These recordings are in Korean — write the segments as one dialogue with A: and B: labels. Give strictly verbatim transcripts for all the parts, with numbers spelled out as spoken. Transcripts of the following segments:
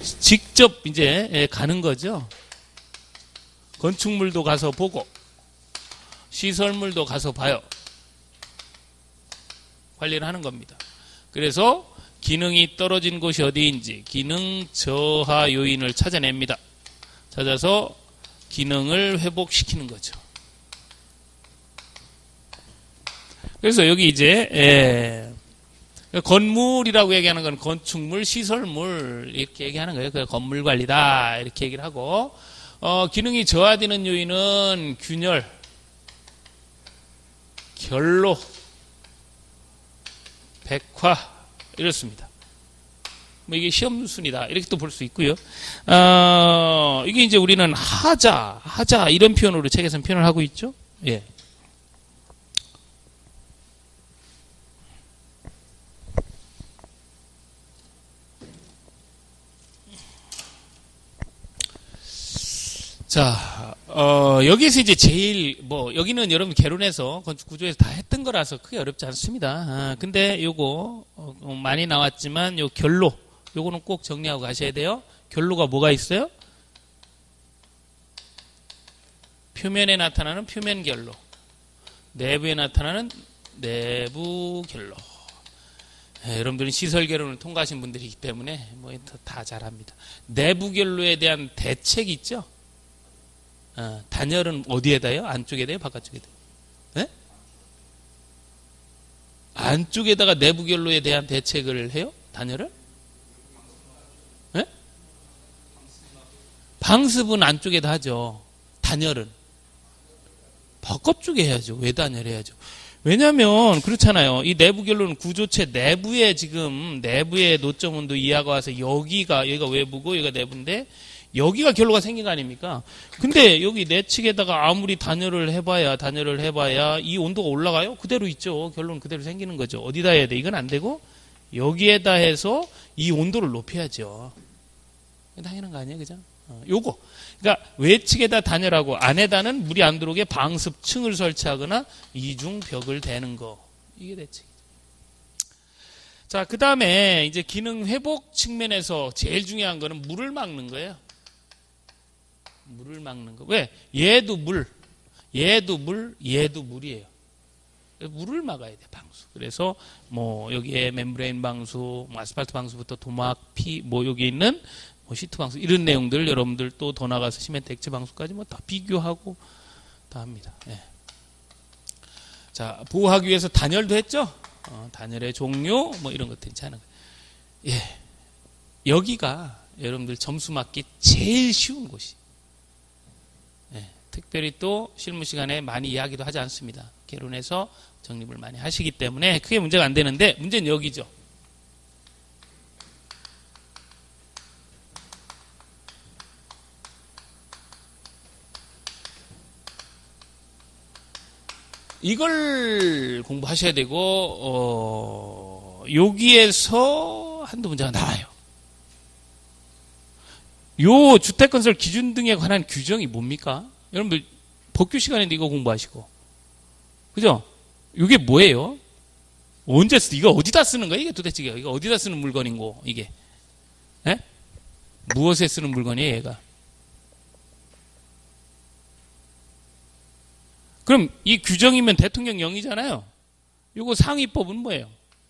A: 직접 이제 가는 거죠. 건축물도 가서 보고 시설물도 가서 봐요. 관리를 하는 겁니다. 그래서 기능이 떨어진 곳이 어디인지 기능 저하 요인을 찾아냅니다. 찾아서 기능을 회복시키는 거죠. 그래서 여기 이제 에, 건물이라고 얘기하는 건 건축물, 시설물 이렇게 얘기하는 거예요. 그래서 건물 관리다 이렇게 얘기를 하고 어, 기능이 저하되는 요인은 균열, 결로, 백화 이렇습니다. 뭐 이게 시험순이다 이렇게 또 볼 수 있고요. 어, 이게 이제 우리는 하자, 하자 이런 표현으로 책에서는 표현을 하고 있죠. 예. 자, 어, 여기서 이제 제일, 뭐, 여기는 여러분 개론해서 건축 구조에서 다 했던 거라서 크게 어렵지 않습니다. 아, 근데 요거, 어, 많이 나왔지만 요 결로, 요거는 꼭 정리하고 가셔야 돼요. 결로가 뭐가 있어요? 표면에 나타나는 표면 결로, 내부에 나타나는 내부 결로. 예, 여러분들은 시설 결론을 통과하신 분들이기 때문에 뭐 다 잘합니다. 내부 결로에 대한 대책이 있죠? 어, 단열은 어디에다요? 안쪽에다요? 바깥쪽에다요? 네? 안쪽에다가 내부 결로에 대한 대책을 해요? 단열을? 네? 방습은 안쪽에다 하죠. 단열은 바깥쪽에 해야죠. 왜 단열해야죠? 왜냐하면 그렇잖아요. 이 내부 결로는 구조체 내부에 지금 내부의 노점 온도 이하가 와서 여기가 여기가 외부고 여기가 내부인데 여기가 결로가 생긴 거 아닙니까? 근데 여기 내측에다가 아무리 단열을 해봐야 단열을 해봐야 이 온도가 올라가요? 그대로 있죠. 결론은 그대로 생기는 거죠. 어디다 해야 돼? 이건 안 되고 여기에다 해서 이 온도를 높여야죠. 당연한 거 아니에요, 그죠? 어, 요거. 그러니까 외측에다 단열하고 안에다는 물이 안 들어오게 방습층을 설치하거나 이중 벽을 대는 거. 이게 대책이죠. 자, 그 다음에 이제 기능 회복 측면에서 제일 중요한 거는 물을 막는 거예요. 물을 막는 거. 왜? 얘도 물, 얘도 물, 얘도 물이에요. 물을 막아야 돼, 방수. 그래서 뭐 여기에 멤브레인 방수, 뭐 아스팔트 방수부터 도막, 피, 뭐 여기 있는 뭐 시트 방수 이런 내용들 여러분들 또 더 나가서 시멘트 액체 방수까지 뭐 다 비교하고 다 합니다. 예. 자, 보호하기 위해서 단열도 했죠. 어, 단열의 종류 뭐 이런 것들 괜찮은 거예요. 예. 여기가 여러분들 점수 맞기 제일 쉬운 곳이. 예. 특별히 또 실무 시간에 많이 이야기도 하지 않습니다. 개론해서 정립을 많이 하시기 때문에 크게 문제가 안 되는데 문제는 여기죠. 이걸 공부하셔야 되고 어, 여기에서 한두 문제가 나와요. 요 주택건설 기준 등에 관한 규정이 뭡니까? 여러분들 법규 시간인데 이거 공부하시고 그죠? 이게 뭐예요? 언제 쓰? 이거 어디다 쓰는 거야? 이게 도대체 이거 어디다 쓰는 물건인고 이게? 에? 무엇에 쓰는 물건이에요, 얘가? 그럼 이 규정이면 대통령령이잖아요. 이거 상위법은 뭐예요?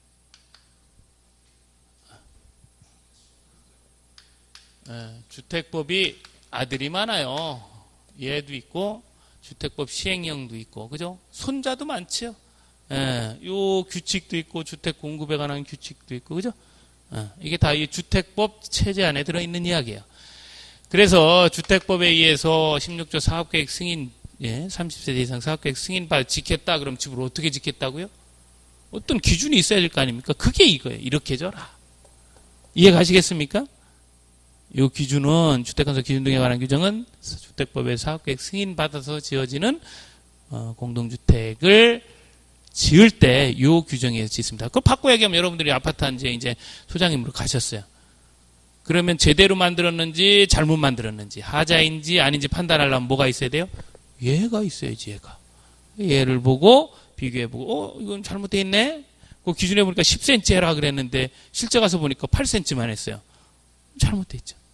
A: 에, 주택법이 아들이 많아요. 얘도 있고 주택법 시행령도 있고 그죠? 손자도 많죠. 예, 요 규칙도 있고 주택 공급에 관한 규칙도 있고 그죠? 예, 이게 다 이 주택법 체제 안에 들어있는 이야기예요. 그래서 주택법에 의해서 십육 조 사업계획 승인 예, 삼십 세대 이상 사업계획 승인 받 지켰다 그럼 집을 어떻게 짓겠다고요? 어떤 기준이 있어야 될 거 아닙니까? 그게 이거예요. 이렇게 져라. 이해 가시겠습니까? 이 기준은 주택건설 기준 등에 관한 규정은 주택법의 사업계획 승인 받아서 지어지는 어, 공동주택을 지을 때 이 규정에 의해서 짓습니다. 그걸 바꿔 얘기하면 여러분들이 아파트 한 제 이제 소장님으로 가셨어요. 그러면 제대로 만들었는지 잘못 만들었는지 하자인지 아닌지 판단하려면 뭐가 있어야 돼요? 얘가 있어야지 얘가. 얘를 보고 비교해보고 어 이건 잘못되어 있네. 그 기준에 보니까 십 센티미터 해라 그랬는데 실제 가서 보니까 팔 센티미터만 했어요. 잘못되어 있죠.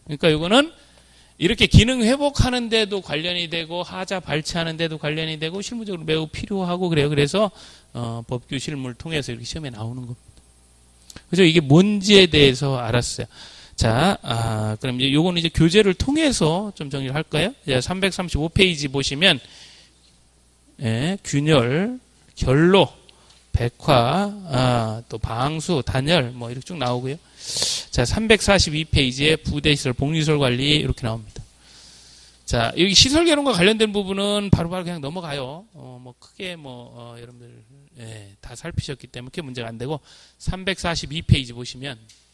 A: 그러니까 이거는 이렇게 기능 회복하는 데도 관련이 되고 하자 발췌하는 데도 관련이 되고 실무적으로 매우 필요하고 그래요. 그래서 어, 법규 실무를 통해서 이렇게 시험에 나오는 겁니다. 그죠? 이게 뭔지에 대해서 알았어요. 자, 아, 그럼 이제 요거는 이제 교재를 통해서 좀 정리를 할까요? 자, 삼백삼십오 페이지 보시면 예, 균열, 결로, 백화, 아, 또 방수, 단열 뭐 이렇게 쭉 나오고요. 자, 삼백사십이 페이지에 부대시설, 복리시설 관리 이렇게 나옵니다. 자, 여기 시설 개론과 관련된 부분은 바로바로 바로 그냥 넘어가요. 어, 뭐 크게 뭐 어, 여러분들 예, 다 살피셨기 때문에 크게 문제가 안 되고 삼백사십이 페이지 보시면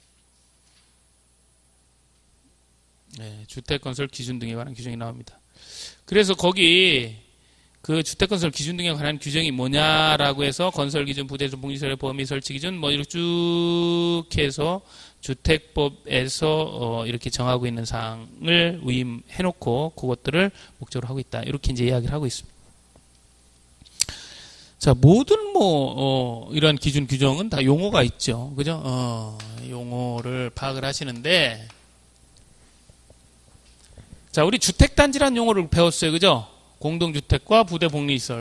A: 예, 주택건설 기준 등에 관한 규정이 나옵니다. 그래서 거기 그 주택건설 기준 등에 관한 규정이 뭐냐라고 해서 건설기준, 부대시설, 복리시설의 범위 설치기준 뭐 이렇게 쭉 해서 주택법에서 어 이렇게 정하고 있는 사항을 위임해놓고 그것들을 목적으로 하고 있다. 이렇게 이제 이야기를 하고 있습니다. 자, 모든 뭐 어 이런 기준 규정은 다 용어가 있죠. 그죠? 어 용어를 파악을 하시는데 자, 우리 주택단지라는 용어를 배웠어요. 그죠? 공동주택과 부대 복리시설,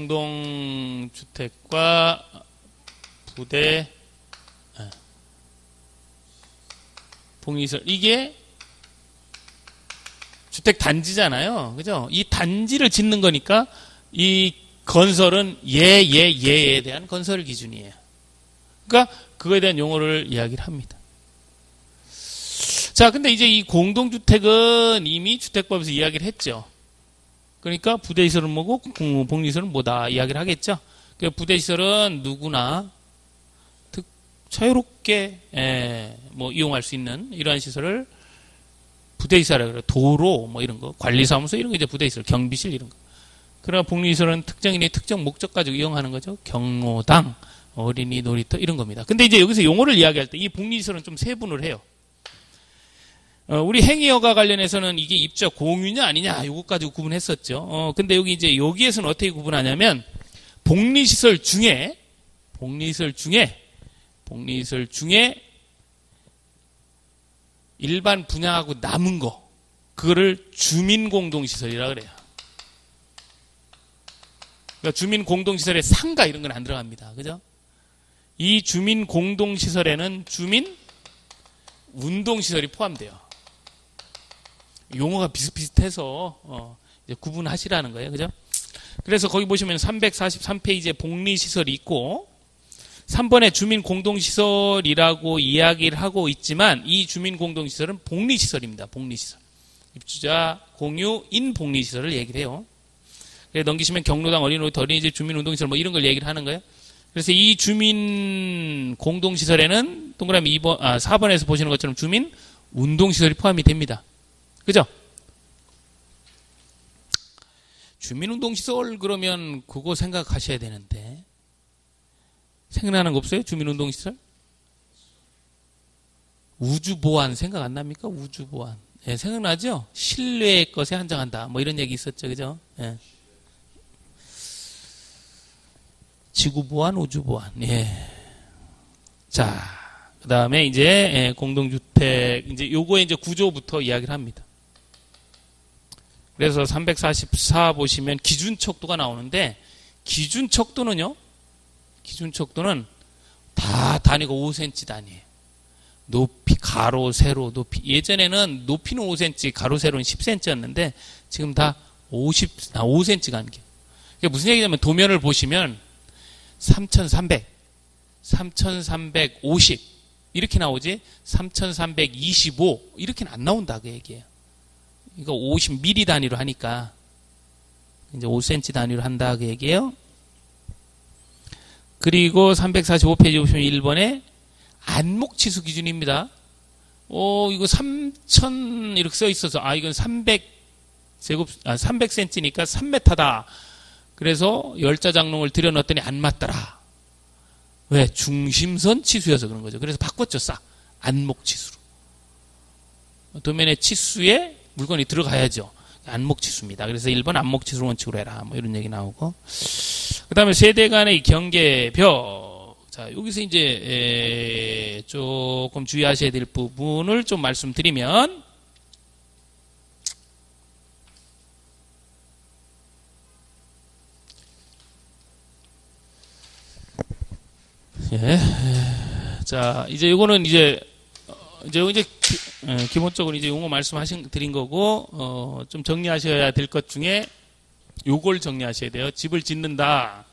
A: 공동주택과 부대 복리시설, 이게 주택단지잖아요. 그죠? 이 단지를 짓는 거니까 이 건설은 예, 예, 예에 대한 건설 기준이에요. 그러니까 그거에 대한 용어를 이야기를 합니다. 자, 근데 이제 이 공동주택은 이미 주택법에서 이야기를 했죠. 그러니까 부대시설은 뭐고 복리시설은 뭐다 이야기를 하겠죠. 그러니까 부대시설은 누구나 특, 자유롭게 에, 뭐 이용할 수 있는 이러한 시설을 부대시설이라고 그래요. 도로 뭐 이런 거, 관리사무소 이런 거 이제 부대시설, 경비실 이런 거. 그러나 복리시설은 특정인의 특정 목적 가지고 이용하는 거죠. 경로당, 어린이 놀이터 이런 겁니다. 근데 이제 여기서 용어를 이야기할 때 이 복리시설은 좀 세분을 해요. 어, 우리 행위허가 관련해서는 이게 입적 공유냐 아니냐 요것 가지고 구분했었죠. 어, 근데 여기 이제 여기에서는 어떻게 구분하냐면 복리시설 중에 복리시설 중에 복리시설 중에 일반 분양하고 남은 거 그거를 주민공동시설이라 그래요. 그러니까 주민공동시설에 상가 이런 건 안 들어갑니다. 그죠? 이 주민공동시설에는 주민 운동시설이 포함돼요. 용어가 비슷비슷해서 어, 이제 구분하시라는 거예요. 그죠? 그래서 거기 보시면 삼백사십삼 페이지에 복리시설이 있고 삼 번에 주민공동시설이라고 이야기를 하고 있지만 이 주민공동시설은 복리시설입니다. 복리시설. 입주자 공유인 복리시설을 얘기를 해요. 그래서 넘기시면 경로당, 어린이놀이터, 어린이집, 주민운동시설 뭐 이런 걸 얘기를 하는 거예요. 그래서 이 주민공동시설에는 동그라미 이 번, 아, 사 번에서 보시는 것처럼 주민운동시설이 포함이 됩니다. 그죠? 주민운동시설 그러면 그거 생각하셔야 되는데 생각나는 거 없어요? 주민운동시설? 우주보안 생각 안 납니까? 우주보안. 예, 생각나죠? 실외의 것에 한정한다. 뭐 이런 얘기 있었죠. 그죠? 예. 지구보안, 우주보안. 예. 자, 그 다음에 이제 예, 공동주택 이제 요거의 이제 구조부터 이야기를 합니다. 그래서 삼백사십사 보시면 기준척도가 나오는데 기준척도는요. 기준척도는 다 단위가 오 센티미터 단위예요. 높이, 가로, 세로, 높이. 예전에는 높이는 오 센티미터, 가로, 세로는 십 센티미터였는데 지금 다 오십, 아, 오 센티미터가 안 돼요. 이게 무슨 얘기냐면 도면을 보시면 삼천삼백, 삼천삼백오십 이렇게 나오지 삼천삼백이십오 이렇게는 안 나온다 그 얘기예요. 이거 오십 밀리미터 단위로 하니까 이제 오 센티미터 단위로 한다 그 얘기예요. 그리고 삼백사십오 페이지 보시면 일 번에 안목치수 기준입니다. 오, 이거 삼천 이렇게 써 있어서 아 이건 삼백 제곱 아 삼백 센티미터니까 삼 미터다. 그래서 열자장롱을 들여놨더니 안 맞더라. 왜? 중심선 치수여서 그런 거죠. 그래서 바꿨죠. 싹 안목치수로. 도면의 치수에 물건이 들어가야죠. 안목치수입니다. 그래서 일 번 안목치수 원칙으로 해라. 뭐 이런 얘기 나오고. 그 다음에 세대 간의 경계벽. 자, 여기서 이제 에 조금 주의하셔야 될 부분을 좀 말씀드리면 예. 자, 이제 요거는 이제, 이제, 이제, 기, 예, 기본적으로 이제 용어 말씀하신, 드린 거고, 어, 좀 정리하셔야 될 것 중에 요걸 정리하셔야 돼요. 집을 짓는다.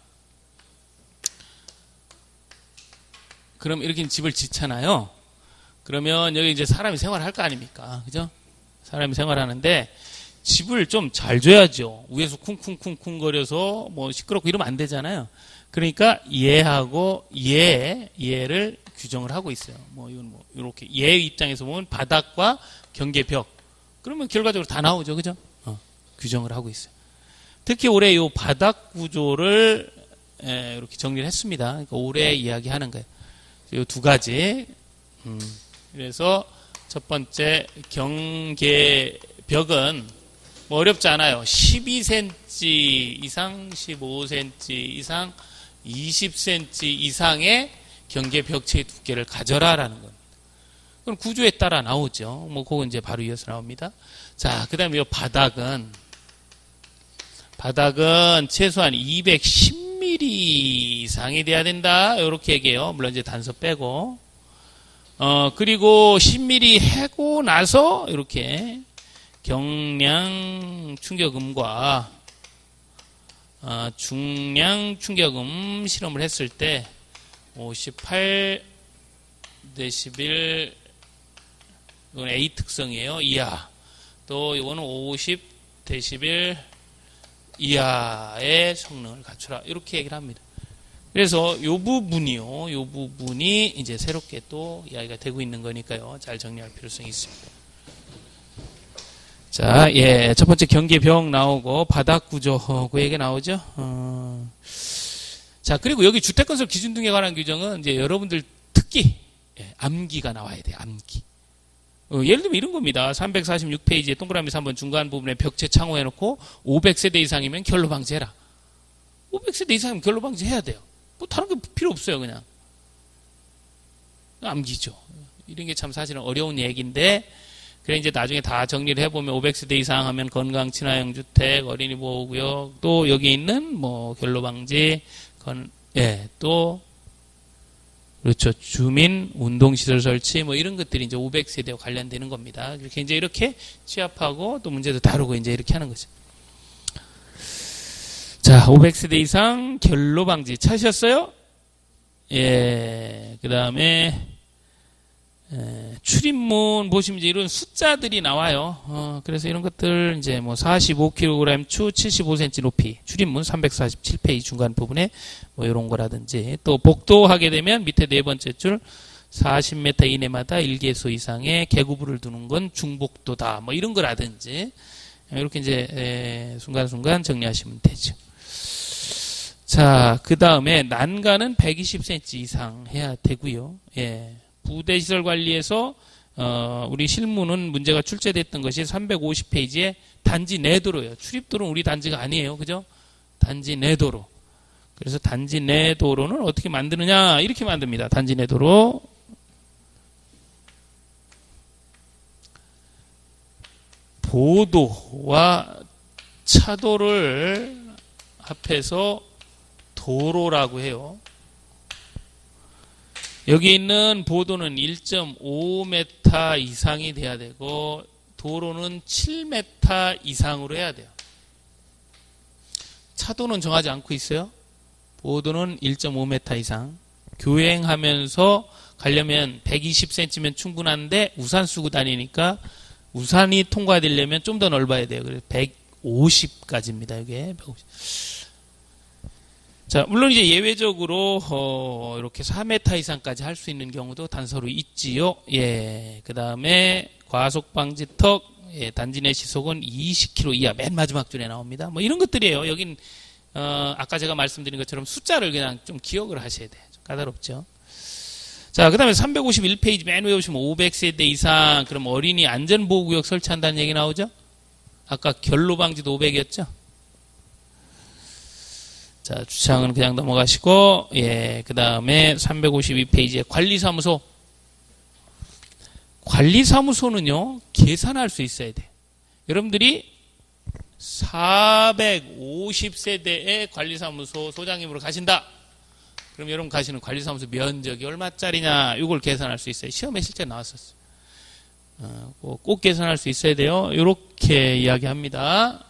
A: 그럼 이렇게 집을 짓잖아요. 그러면 여기 이제 사람이 생활할 거 아닙니까? 그죠? 사람이 생활하는데, 집을 좀 잘 줘야죠. 위에서 쿵쿵쿵쿵 거려서 뭐 시끄럽고 이러면 안 되잖아요. 그러니까 얘하고 얘, 얘를 규정을 하고 있어요. 뭐 이건 뭐 이렇게 얘 입장에서 보면 바닥과 경계벽. 그러면 결과적으로 다 나오죠. 그죠? 어, 규정을 하고 있어요. 특히 올해 이 바닥 구조를 에, 이렇게 정리를 했습니다. 그러니까 올해 이야기하는 거예요. 이 두 가지. 음, 그래서 첫 번째 경계벽은 뭐 어렵지 않아요. 십이 센티미터 이상, 십오 센티미터 이상, 이십 센티미터 이상의 경계 벽체의 두께를 가져라라는 겁니다. 그럼 구조에 따라 나오죠. 뭐 그건 이제 바로 이어서 나옵니다. 자, 그다음에 이 바닥은 바닥은 최소한 이백십 밀리미터 이상이 돼야 된다. 이렇게 얘기해요. 물론 이제 단서 빼고. 어, 그리고 십 밀리미터 해고 나서 이렇게 경량 충격음과 어, 중량 충격음 실험을 했을 때 오십팔 데시벨 이건 A 특성이에요. 이하. 또 이거는 오십 데시벨 이하의 성능을 갖추라. 이렇게 얘기를 합니다. 그래서 이 부분이요. 이 부분이 이제 새롭게 또 이야기가 되고 있는 거니까요. 잘 정리할 필요성이 있습니다. 자, 예, 첫 번째 경계벽 나오고 바닥 구조 그 얘기 나오죠. 어. 자, 그리고 여기 주택건설 기준 등에 관한 규정은 이제 여러분들 특기 예, 암기가 나와야 돼요. 암기. 어, 예를 들면 이런 겁니다. 삼백사십육 페이지에 동그라미 삼 번 중간 부분에 벽체 창호해놓고 오백 세대 이상이면 결로 방지해라. 오백 세대 이상이면 결로 방지해야 돼요. 뭐 다른 게 필요 없어요. 그냥 암기죠. 이런 게 참 사실은 어려운 얘기인데 그래 이제 나중에 다 정리를 해보면 오백 세대 이상 하면 건강 친화형 주택, 어린이 보호구역, 또 여기 있는 뭐 결로 방지, 건, 예, 또 그렇죠. 주민 운동시설 설치 뭐 이런 것들이 이제 오백 세대와 관련되는 겁니다. 이렇게 이제 이렇게 취합하고 또 문제도 다루고 이제 이렇게 하는 거죠. 자, 오백 세대 이상 결로 방지 찾으셨어요? 예, 그 다음에 에, 출입문 보시면 이제 이런 숫자들이 나와요. 어, 그래서 이런 것들 이제 뭐 사십오 킬로그램 추 칠십오 센티미터 높이 출입문 삼백사십칠 페이지 중간 부분에 뭐 이런 거라든지 또 복도하게 되면 밑에 네 번째 줄 사십 미터 이내마다 일 개소 이상의 개구부를 두는 건 중복도다. 뭐 이런 거라든지 이렇게 이제 에, 순간순간 정리하시면 되죠. 자, 그 다음에 난간은 백이십 센티미터 이상 해야 되고요. 예. 부대시설 관리에서 어, 우리 실무는 문제가 출제됐던 것이 삼백오십 페이지에 단지 내도로예요. 출입도로는 우리 단지가 아니에요. 그죠? 단지 내도로. 그래서 단지 내도로는 어떻게 만드느냐 이렇게 만듭니다. 단지 내도로 보도와 차도를 합해서 도로라고 해요. 여기 있는 보도는 일 점 오 미터 이상이 돼야 되고 도로는 칠 미터 이상으로 해야 돼요. 차도는 정하지 않고 있어요. 보도는 일 점 오 미터 이상. 교행하면서 가려면 백이십 센티미터면 충분한데 우산 쓰고 다니니까 우산이 통과되려면 좀 더 넓어야 돼요. 그래서 백오십까지입니다. 이게 백오십. 자, 물론 이제 예외적으로 어, 이렇게 사 미터 이상까지 할 수 있는 경우도 단서로 있지요. 예, 그 다음에 과속 방지턱, 예, 단지 내 시속은 이십 킬로미터 이하, 맨 마지막 줄에 나옵니다. 뭐 이런 것들이에요. 여긴 어, 아까 제가 말씀드린 것처럼 숫자를 그냥 좀 기억을 하셔야 돼요. 좀 까다롭죠. 자, 그 다음에 삼백오십일 페이지 맨 위에 보시면 오백 세대 이상, 그럼 어린이 안전보호구역 설치한다는 얘기 나오죠? 아까 결로 방지도 오백이었죠? 자, 주차장은 그냥 넘어가시고, 예, 그 다음에 삼백오십이 페이지에 관리사무소. 관리사무소는요, 계산할 수 있어야 돼. 여러분들이 사백오십 세대의 관리사무소 소장님으로 가신다. 그럼 여러분 가시는 관리사무소 면적이 얼마짜리냐 이걸 계산할 수 있어요. 시험에 실제 나왔었어요. 어, 꼭, 꼭 계산할 수 있어야 돼요. 이렇게 이야기합니다.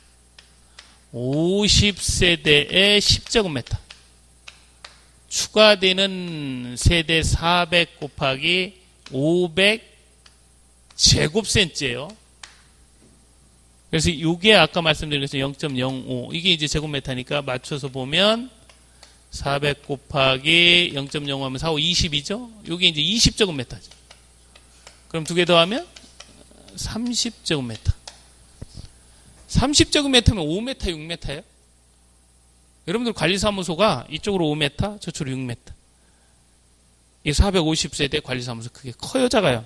A: 오십 세대에 십 제곱미터. 추가되는 세대 사백 곱하기 오백 제곱센치예요. 그래서 이게 아까 말씀드린 것처럼 영 점 영오. 이게 이제 제곱미터니까 맞춰서 보면 사백 곱하기 영 점 영오 하면 사, 오, 이십이죠? 이게 이제 이십 제곱미터죠. 그럼 두 개 더하면 삼십 제곱미터. 삼십 제곱미터면 오 미터, 육 미터예요? 여러분들 관리사무소가 이쪽으로 오 미터, 저쪽으로 육 미터. 이 사백오십 세대 관리사무소 크게 커요, 작아요?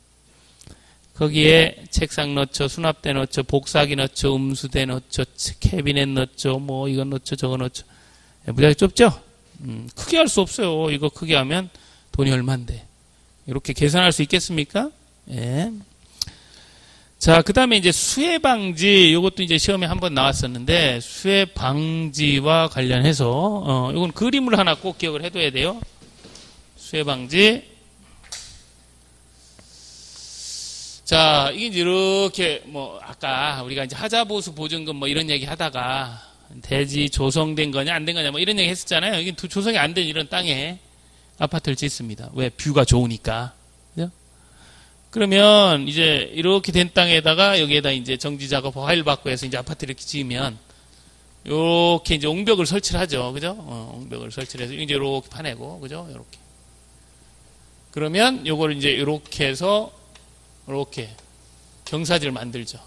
A: 거기에 책상 넣죠, 수납대 넣죠, 복사기 넣죠, 음수대 넣죠, 캐비넷 넣죠, 뭐 이건 넣죠, 저거 넣죠. 무지하게 좁죠? 음, 크게 할 수 없어요. 이거 크게 하면 돈이 얼만데. 이렇게 계산할 수 있겠습니까? 예. 자, 그 다음에 이제 수해 방지, 이것도 이제 시험에 한번 나왔었는데, 수해 방지와 관련해서, 어, 이건 그림을 하나 꼭 기억을 해둬야 돼요. 수해 방지. 자, 이게 이제 이렇게, 뭐, 아까 우리가 이제 하자보수 보증금 뭐 이런 얘기 하다가, 대지 조성된 거냐, 안 된 거냐, 뭐 이런 얘기 했었잖아요. 이게 조성이 안 된 이런 땅에 아파트를 짓습니다. 왜? 뷰가 좋으니까. 그죠? 그러면 이제 이렇게 된 땅에다가 여기에다 이제 정지 작업, 화일 받고 해서 이제 아파트 이렇게 지으면, 요렇게 이제 옹벽을 설치를 하죠. 그죠? 어, 옹벽을 설치를 해서 이제 이렇게 파내고, 그죠? 요렇게. 그러면 요걸 이제 이렇게 해서 이렇게 경사지를 만들죠.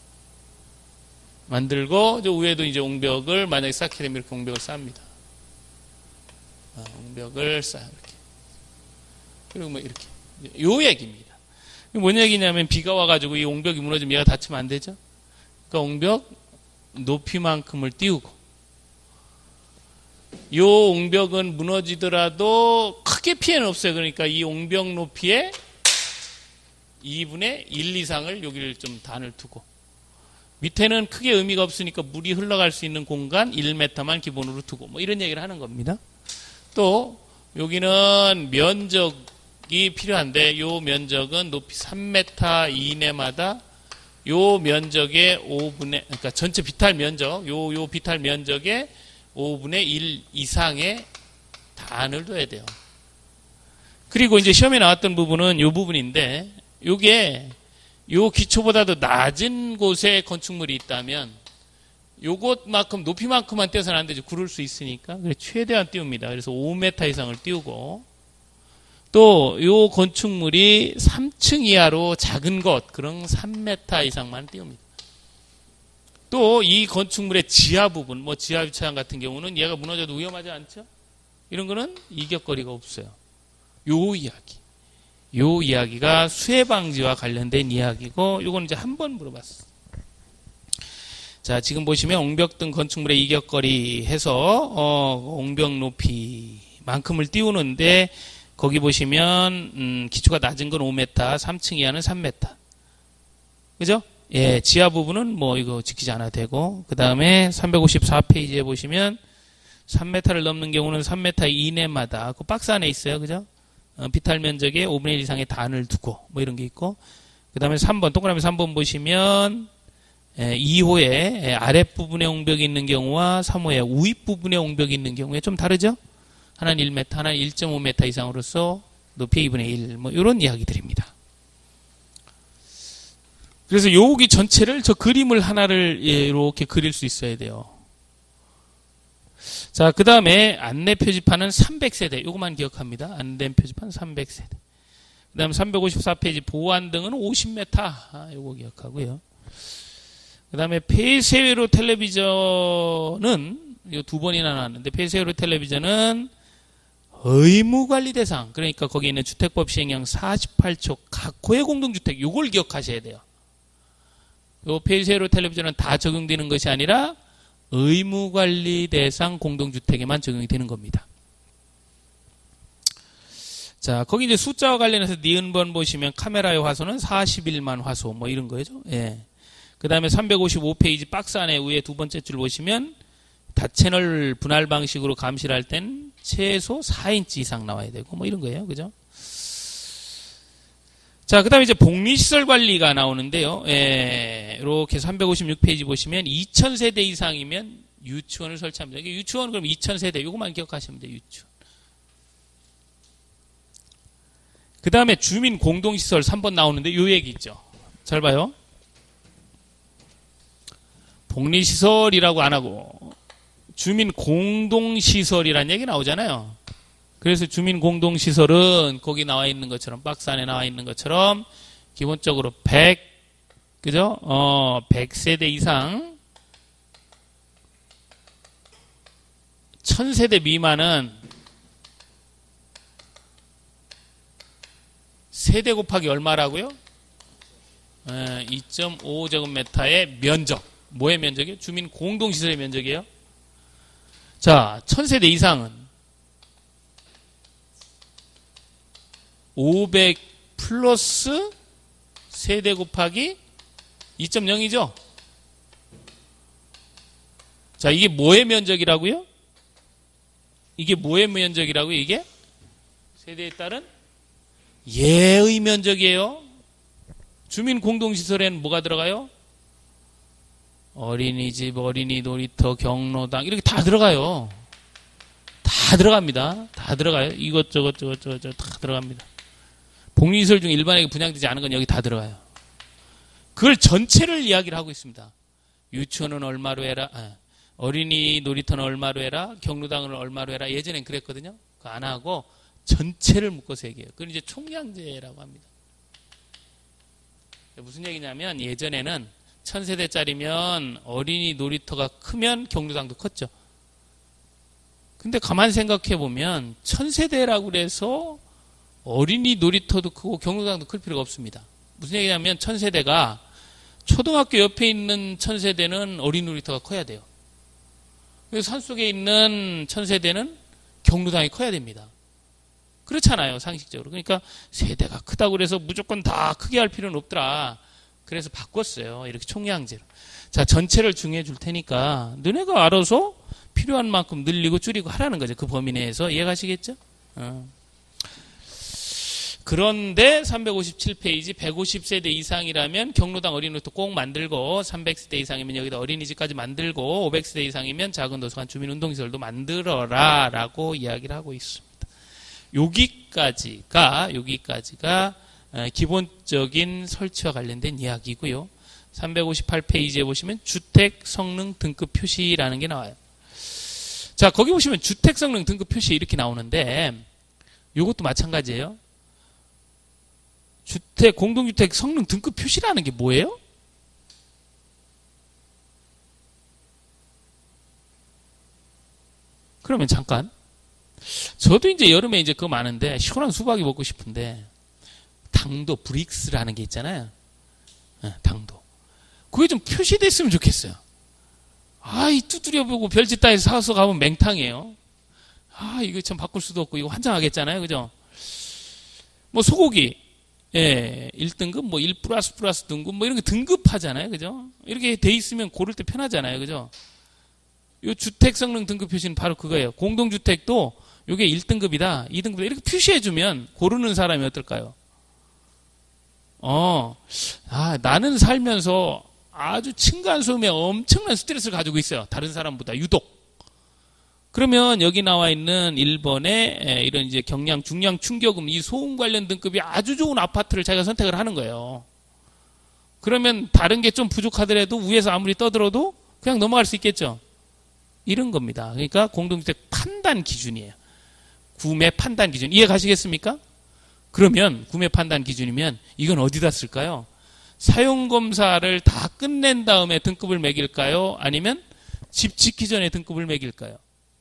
A: 만들고 저 위에도 이제 옹벽을 만약에 쌓게 되면 이렇게 옹벽을 쌓습니다. 어, 옹벽을 쌓아 이렇게. 그리고 뭐 이렇게 요 얘기입니다. 뭔 얘기냐면 비가 와가지고 이 옹벽이 무너지면 얘가 다치면 안 되죠. 그러니까 옹벽 높이만큼을 띄우고 요 옹벽은 무너지더라도 크게 피해는 없어요. 그러니까 이 옹벽 높이에 이분의 일 이상을 여기를 좀 단을 두고 밑에는 크게 의미가 없으니까 물이 흘러갈 수 있는 공간 일 미터만 기본으로 두고 뭐 이런 얘기를 하는 겁니다. 또 여기는 면적이 필요한데 요 면적은 높이 삼 미터 이내마다 요 면적의 오분의 그러니까 전체 비탈 면적 요 요 비탈 면적의 오분의 일 이상의 단을 둬야 돼요. 그리고 이제 시험에 나왔던 부분은 요 부분인데 요게 요 기초보다도 낮은 곳에 건축물이 있다면 요것만큼 높이만큼만 떼서는 안 되죠. 구를 수 있으니까. 그래서 최대한 띄웁니다. 그래서 오 미터 이상을 띄우고 또 요 건축물이 삼 층 이하로 작은 것 그런 삼 미터 이상만 띄웁니다. 또 이 건축물의 지하 부분 뭐 지하 유치장 같은 경우는 얘가 무너져도 위험하지 않죠? 이런 거는 이격거리가 없어요. 요 이야기. 요 이야기가 수해 방지와 관련된 이야기고, 요건 이제 한 번 물어봤어. 자, 지금 보시면 옹벽 등 건축물의 이격거리 해서, 어, 옹벽 높이만큼을 띄우는데, 거기 보시면, 음, 기초가 낮은 건 오 미터, 삼 층 이하는 삼 미터. 그죠? 예, 지하 부분은 뭐 이거 지키지 않아도 되고, 그 다음에 삼백오십사 페이지에 보시면, 삼 미터를 넘는 경우는 삼 미터 이내마다, 그 박스 안에 있어요. 그죠? 어, 비탈 면적의 오분의 일 이상의 단을 두고 뭐 이런 게 있고 그 다음에 삼 번 동그라미 삼 번 보시면 에, 이 호에 에, 아랫부분에 옹벽이 있는 경우와 삼 호에 우윗부분에 옹벽이 있는 경우에 좀 다르죠? 하나는 일 미터 하나는 일 점 오 미터 이상으로서 높이 이분의 일 뭐 이런 이야기들입니다. 그래서 여기 전체를 저 그림을 하나를 예, 이렇게 그릴 수 있어야 돼요. 자, 그 다음에 안내 표지판은 삼백 세대. 요것만 기억합니다. 안내 표지판 삼백 세대. 그 다음 삼백오십사 페이지 보안 등은 오십 미터. 아, 요거 기억하고요. 그 다음에 폐쇄회로 텔레비전은 요 두 번이나 나왔는데 폐쇄회로 텔레비전은 의무관리 대상. 그러니까 거기 있는 주택법 시행령 사십팔 조 각 호의 공동주택. 요걸 기억하셔야 돼요. 요 폐쇄회로 텔레비전은 다 적용되는 것이 아니라 의무관리 대상 공동주택에만 적용이 되는 겁니다. 자, 거기 이제 숫자와 관련해서 니은번 보시면 카메라의 화소는 사십일만 화소 뭐 이런 거죠. 예. 그 다음에 삼백오십오 페이지 박스 안에 위에 두 번째 줄 보시면 다채널 분할 방식으로 감시를 할 땐 최소 사 인치 이상 나와야 되고 뭐 이런 거예요. 그죠? 자, 그다음에 이제 복리시설 관리가 나오는데요. 예, 이렇게 삼백오십육 페이지 보시면 이천 세대 이상이면 유치원을 설치합니다. 유치원 그럼 이천 세대 요것만 기억하시면 돼요. 유치원. 그다음에 주민 공동시설 삼 번 나오는데 요 얘기 있죠. 잘 봐요. 복리시설이라고 안 하고 주민 공동시설이라는 얘기 나오잖아요. 그래서 주민 공동시설은 거기 나와 있는 것처럼 박스 안에 나와 있는 것처럼 기본적으로 백 그죠? 어, 백 세대 이상 천 세대 미만은 세대 곱하기 얼마라고요? 에, 이 점 오 제곱미터의 면적. 뭐의 면적이요? 주민 공동시설의 면적이에요. 자, 천 세대 이상은 오백 플러스 세대 곱하기 이 점 영이죠? 자, 이게 뭐의 면적이라고요? 이게 뭐의 면적이라고요? 이게? 세대에 따른 예의 면적이에요. 주민 공동시설에는 뭐가 들어가요? 어린이집, 어린이 놀이터, 경로당 이렇게 다 들어가요. 다 들어갑니다. 다 들어가요. 이것저것 저것 저것 저것 다 들어갑니다. 복리시설 중 일반에게 분양되지 않은 건 여기 다 들어가요. 그걸 전체를 이야기를 하고 있습니다. 유치원은 얼마로 해라. 아, 어린이 놀이터는 얼마로 해라. 경로당은 얼마로 해라. 예전엔 그랬거든요. 그거 안 하고 전체를 묶어서 얘기해요. 그건 이제 총량제라고 합니다. 무슨 얘기냐면 예전에는 천 세대짜리면 어린이 놀이터가 크면 경로당도 컸죠. 근데 가만 생각해 보면 천 세대라고 그래서 어린이 놀이터도 크고 경로당도 클 필요가 없습니다. 무슨 얘기냐면 천 세대가 초등학교 옆에 있는 천 세대는 어린이 놀이터가 커야 돼요. 그래서 산속에 있는 천 세대는 경로당이 커야 됩니다. 그렇잖아요, 상식적으로. 그러니까 세대가 크다고 그래서 무조건 다 크게 할 필요는 없더라. 그래서 바꿨어요. 이렇게 총량제로. 자, 전체를 중요해 줄 테니까 너네가 알아서 필요한 만큼 늘리고 줄이고 하라는 거죠. 그 범위 내에서. 이해가시겠죠? 어. 그런데 삼백오십칠 페이지 백오십 세대 이상이라면 경로당 어린이집도 꼭 만들고 삼백 세대 이상이면 여기다 어린이집까지 만들고 오백 세대 이상이면 작은 도서관 주민운동시설도 만들어라 라고 이야기를 하고 있습니다. 여기까지가 여기까지가 기본적인 설치와 관련된 이야기고요. 삼백오십팔 페이지에 보시면 주택 성능 등급 표시라는 게 나와요. 자, 거기 보시면 주택 성능 등급 표시 이렇게 나오는데 이것도 마찬가지예요. 주택, 공동주택 성능 등급 표시라는 게 뭐예요? 그러면 잠깐. 저도 이제 여름에 이제 그거 많은데 시원한 수박이 먹고 싶은데 당도 브릭스라는 게 있잖아요. 네, 당도. 그게 좀 표시됐으면 좋겠어요. 아, 이 두드려보고 별짓 따위 사서 가면 맹탕이에요. 아, 이거 참 바꿀 수도 없고 이거 환장하겠잖아요. 그죠? 뭐 소고기. 예, 일 등급, 뭐 일 플러스 플러스 등급, 뭐 이런 게 등급하잖아요. 그죠? 이렇게 돼 있으면 고를 때 편하잖아요. 그죠? 요 주택 성능 등급 표시는 바로 그거예요. 공동주택도 요게 일 등급이다, 이 등급이다. 이렇게 표시해주면 고르는 사람이 어떨까요? 어, 아, 나는 살면서 아주 층간소음에 엄청난 스트레스를 가지고 있어요. 다른 사람보다 유독. 그러면 여기 나와 있는 일 번의 이런 이제 경량, 중량, 충격음, 이 소음 관련 등급이 아주 좋은 아파트를 자기가 선택을 하는 거예요. 그러면 다른 게 좀 부족하더라도 위에서 아무리 떠들어도 그냥 넘어갈 수 있겠죠. 이런 겁니다. 그러니까 공동주택 판단 기준이에요. 구매 판단 기준. 이해 가시겠습니까? 그러면 구매 판단 기준이면 이건 어디다 쓸까요? 사용검사를 다 끝낸 다음에 등급을 매길까요? 아니면 집 짓기 전에 등급을 매길까요?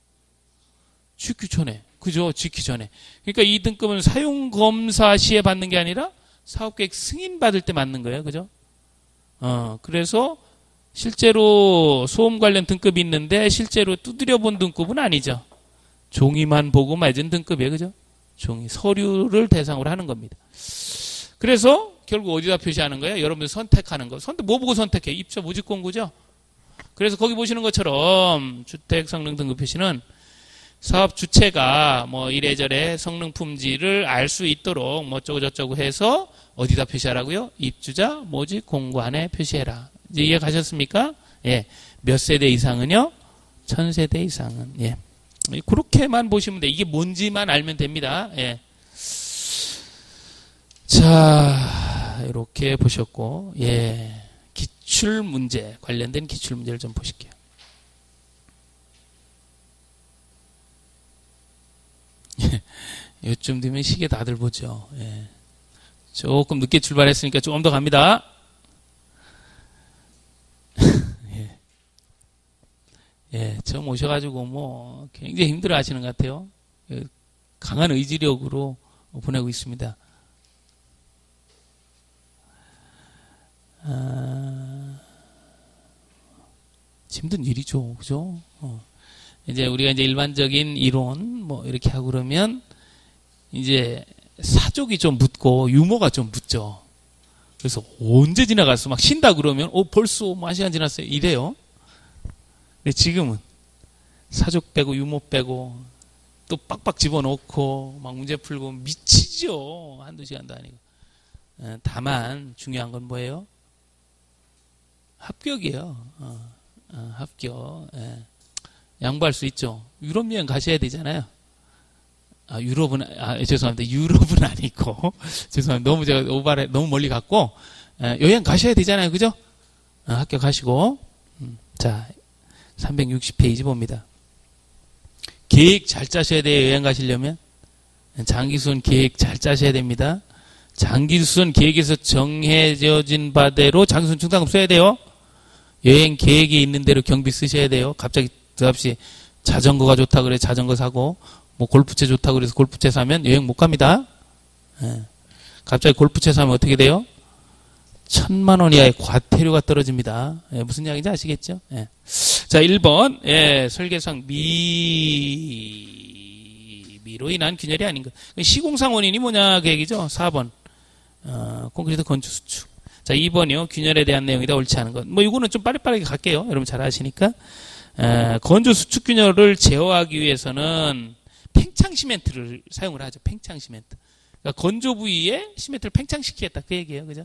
A: 짓기 전에. 그죠? 짓기 전에. 그러니까 이 등급은 사용검사 시에 받는 게 아니라 사업계획 승인 받을 때 맞는 거예요. 그죠? 어, 그래서 실제로 소음 관련 등급이 있는데 실제로 두드려 본 등급은 아니죠. 종이만 보고 맞은 등급이에요. 그죠? 종이. 서류를 대상으로 하는 겁니다. 그래서 결국 어디다 표시하는 거예요? 여러분들 선택하는 거. 선택, 뭐 보고 선택해? 입주 모집 공고죠? 그래서 거기 보시는 것처럼 주택 성능 등급 표시는 사업 주체가 뭐 이래저래 성능 품질을 알 수 있도록 뭐 어쩌고 저쩌고 해서 어디다 표시하라고요? 입주자 모집 공고안에 표시해라. 이제 이해 가셨습니까? 예. 몇 세대 이상은요? 천 세대 이상은. 예. 그렇게만 보시면 돼. 이게 뭔지만 알면 됩니다. 예. 자, 이렇게 보셨고, 예. 기출 문제, 관련된 기출 문제를 좀 보실게요. 요쯤 되면 시계 다들 보죠. 예. 조금 늦게 출발했으니까 조금 더 갑니다. 예. 예, 처음 오셔가지고 뭐 굉장히 힘들어 하시는 것 같아요. 예, 강한 의지력으로 보내고 있습니다. 아, 힘든 일이죠. 그죠? 어. 이제 우리가 이제 일반적인 이론 뭐 이렇게 하고 그러면 이제 사족이 좀 묻고 유머가 좀 묻죠. 그래서 언제 지나갔어? 막 쉰다 그러면 어 벌써 뭐 한 시간 지났어요. 이래요. 근데 지금은 사족 빼고 유머 빼고 또 빡빡 집어넣고 막 문제 풀고 미치죠. 한두 시간도 아니고. 다만 중요한 건 뭐예요? 합격이에요. 어, 어, 합격. 예. 양보할 수 있죠. 유럽 여행 가셔야 되잖아요. 아, 유럽은, 아, 죄송합니다. 유럽은 아니고. 죄송합니다. 너무 제가 오바래, 너무 멀리 갔고, 에, 여행 가셔야 되잖아요. 그죠? 아, 합격하시고. 음, 자, 삼백육십 페이지 봅니다. 계획 잘 짜셔야 돼요. 여행 가시려면. 장기수선 계획 잘 짜셔야 됩니다. 장기수선 계획에서 정해진 바대로 장기수선 충당금 써야 돼요. 여행 계획이 있는 대로 경비 쓰셔야 돼요. 갑자기 드랍시 자전거가 좋다 그래 자전거 사고, 뭐 골프채 좋다고 그래서 골프채 사면 여행 못 갑니다. 예. 갑자기 골프채 사면 어떻게 돼요? 천만 원 이하의 과태료가 떨어집니다. 예, 무슨 이야기인지 아시겠죠? 예. 자, 일 번 예, 설계상 미 미로 인한 균열이 아닌 것. 시공상 원인이 뭐냐 그 얘기죠. 사 번 어, 콘크리트 건축 수축. 자, 이 번이요. 균열에 대한 내용이다. 옳지 않은 것. 뭐 이거는 좀 빠르빠르게 갈게요. 여러분 잘 아시니까. 에, 건조 수축 균열을 제어하기 위해서는 팽창 시멘트를 사용을 하죠. 팽창 시멘트. 그러니까 건조 부위에 시멘트를 팽창시키겠다. 그 얘기예요. 그죠?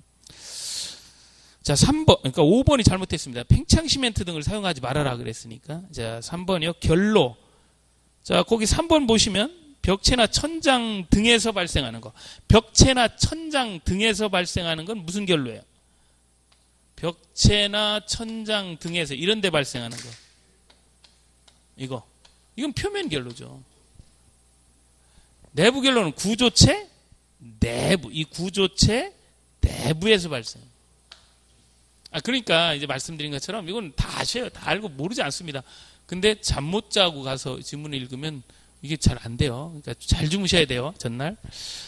A: 자, 삼 번. 그러니까 오 번이 잘못했습니다. 팽창 시멘트 등을 사용하지 말아라 그랬으니까. 자, 삼 번이요. 결로. 자, 거기 삼 번 보시면 벽체나 천장 등에서 발생하는 거. 벽체나 천장 등에서 발생하는 건 무슨 결로예요? 벽체나 천장 등에서 이런 데 발생하는 거. 이거. 이건 표면 결로죠. 내부 결로는 구조체 내부. 이 구조체 내부에서 발생. 아, 그러니까 이제 말씀드린 것처럼 이건 다 아셔요. 다 알고 모르지 않습니다. 근데 잠 못 자고 가서 지문을 읽으면 이게 잘 안 돼요. 그러니까 잘 주무셔야 돼요. 전날.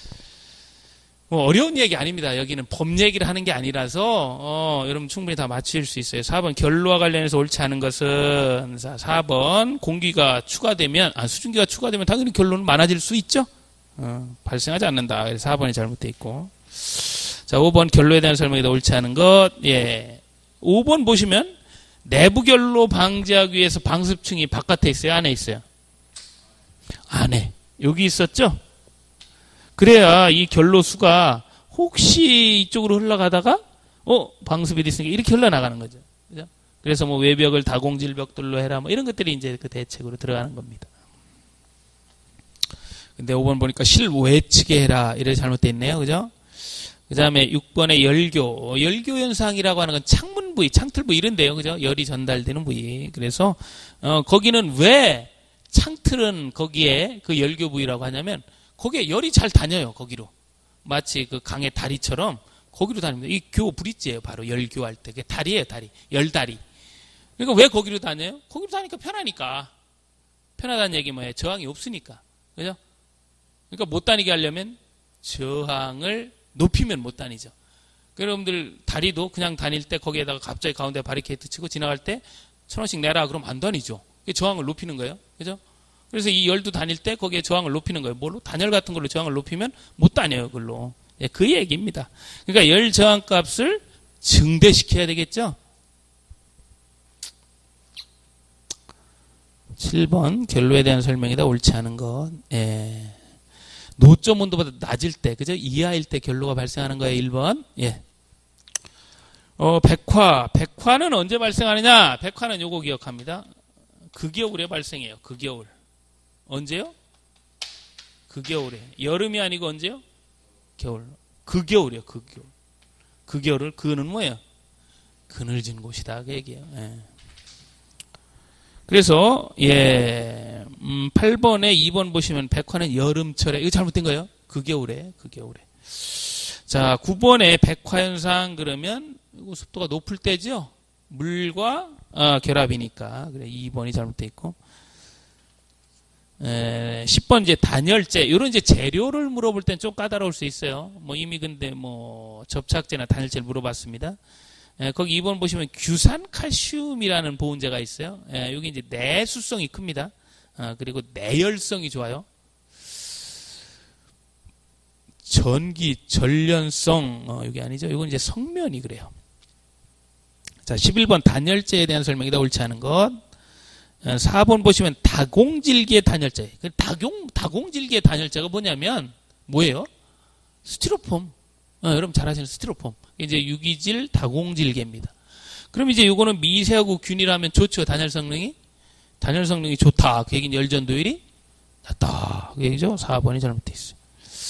A: 뭐 어려운 얘기 아닙니다. 여기는 법 얘기를 하는 게 아니라서 어, 여러분 충분히 다 맞추실 수 있어요. 사 번 결로와 관련해서 옳지 않은 것은 사 번 공기가 추가되면 아, 수증기가 추가되면 당연히 결로는 많아질 수 있죠. 어, 발생하지 않는다. 그래서 사 번이 잘못되어 있고. 자, 오 번 결로에 대한 설명이 더 옳지 않은 것. 예. 오 번 보시면 내부 결로 방지하기 위해서 방습층이 바깥에 있어요? 안에 있어요? 안에. 여기 있었죠? 그래야 이 결로수가 혹시 이쪽으로 흘러가다가 어 방습이 됐으니까 이렇게 흘러나가는 거죠. 그죠? 그래서 뭐 외벽을 다공질 벽돌로 해라 뭐 이런 것들이 이제 그 대책으로 들어가는 겁니다. 근데 오 번 보니까 실외측에 해라 이래 잘못되어 있네요. 그죠? 그 다음에 육 번에 열교. 열교 현상이라고 하는 건 창문 부위, 창틀 부위 이런데요. 그죠? 열이 전달되는 부위. 그래서 어 거기는 왜 창틀은 거기에 그 열교 부위라고 하냐면 거기에 열이 잘 다녀요. 거기로. 마치 그 강의 다리처럼 거기로 다닙니다. 이 교 브릿지예요. 바로 열교할 때. 그게 다리예요. 다리. 열다리. 그러니까 왜 거기로 다녀요? 거기로 다니까 편하니까. 편하다는 얘기 뭐예요? 저항이 없으니까. 그죠? 그러니까 못 다니게 하려면 저항을 높이면 못 다니죠. 여러분들 다리도 그냥 다닐 때 거기에다가 갑자기 가운데 바리케이트 치고 지나갈 때 천 원씩 내라 그러면 안 다니죠. 저항을 높이는 거예요. 그죠? 그래서 이 열도 다닐 때 거기에 저항을 높이는 거예요. 뭘로? 단열 같은 걸로 저항을 높이면 못 다녀요. 그걸로. 예, 그 얘기입니다. 그러니까 열 저항 값을 증대시켜야 되겠죠? 칠 번 결로에 대한 설명이다. 옳지 않은 것. 예. 노점 온도보다 낮을 때, 그죠? 이하일 때 결로가 발생하는 거예요. 일 번. 예. 어, 백화. 백화는 언제 발생하느냐? 백화는 요거 기억합니다. 극겨울에 발생해요. 극겨울. 언제요? 극겨울에. 여름이 아니고 언제요? 겨울. 극겨울이요. 극겨울. 극겨울을, 그는 뭐예요? 그늘진 곳이다. 그 얘기예요. 예. 그래서, 예, 음, 팔 번에 이 번 보시면 백화는 여름철에, 이거 잘못된 거예요. 극겨울에, 극겨울에. 자, 구 번에 백화현상 그러면, 이거 습도가 높을 때죠? 물과, 아, 결합이니까. 그래, 이 번이 잘못돼 있고. 에, 십 번 이제 단열재, 이런 이제 재료를 물어볼 땐 좀 까다로울 수 있어요. 뭐 이미 근데 뭐 접착제나 단열재를 물어봤습니다. 에, 거기 이 번 보시면 규산칼슘이라는 보온제가 있어요. 에, 여기 이제 내수성이 큽니다. 아, 그리고 내열성이 좋아요. 전기, 전련성, 어, 여기 아니죠. 이건 이제 성면이 그래요. 자, 십일 번 단열재에 대한 설명이다. 옳지 않은 것. 사 번 보시면 다공질기의 단열재. 다공, 다공질기의 단열재가 뭐냐면, 뭐예요? 스티로폼. 어, 여러분 잘 아시는 스티로폼. 이제 유기질 다공질계입니다. 그럼 이제 요거는 미세하고 균일하면 좋죠. 단열 성능이. 단열 성능이 좋다. 그 얘기는 열전도율이 낮다. 그 얘기죠. 사 번이 잘못되어 있어요.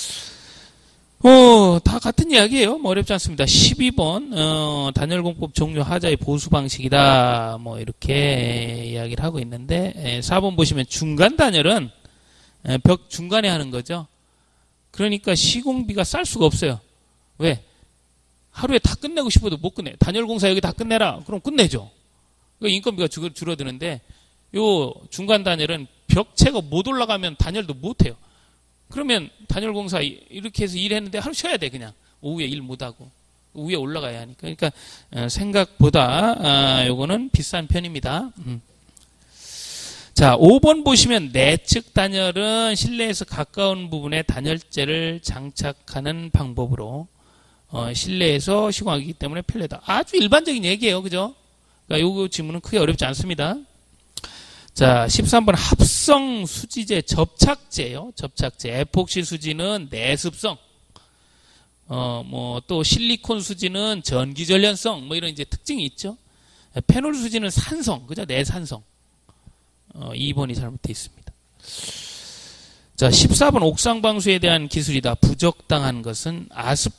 A: 어, 다 같은 이야기예요. 뭐 어렵지 않습니다. 십이 번, 어, 단열공법 종료 하자의 보수 방식이다. 뭐 이렇게 이야기를 하고 있는데, 에, 사 번 보시면 중간 단열은 에, 벽 중간에 하는 거죠. 그러니까 시공비가 쌀 수가 없어요. 왜? 하루에 다 끝내고 싶어도 못 끝내. 단열공사 여기 다 끝내라. 그럼 끝내죠. 그러니까 인건비가 줄, 줄어드는데, 요 중간 단열은 벽체가 못 올라가면 단열도 못 해요. 그러면 단열공사 이렇게 해서 일했는데 하루 쉬어야 돼. 그냥 오후에 일 못하고 위에 올라가야 하니까. 그러니까 생각보다 아, 요거는 비싼 편입니다. 음. 자, 오 번 보시면 내측 단열은 실내에서 가까운 부분에 단열재를 장착하는 방법으로 어, 실내에서 시공하기 때문에 편리하다. 아주 일반적인 얘기예요. 그죠? 그러니까 요거 질문은 크게 어렵지 않습니다. 자, 십삼 번 합성 수지제 접착제요. 접착제. 에폭시 수지는 내습성. 어, 뭐, 또 실리콘 수지는 전기전련성. 뭐 이런 이제 특징이 있죠. 페놀 수지는 산성. 그죠? 내산성. 어, 이 번이 잘못되어 있습니다. 자, 십사 번 옥상방수에 대한 기술이다. 부적당한 것은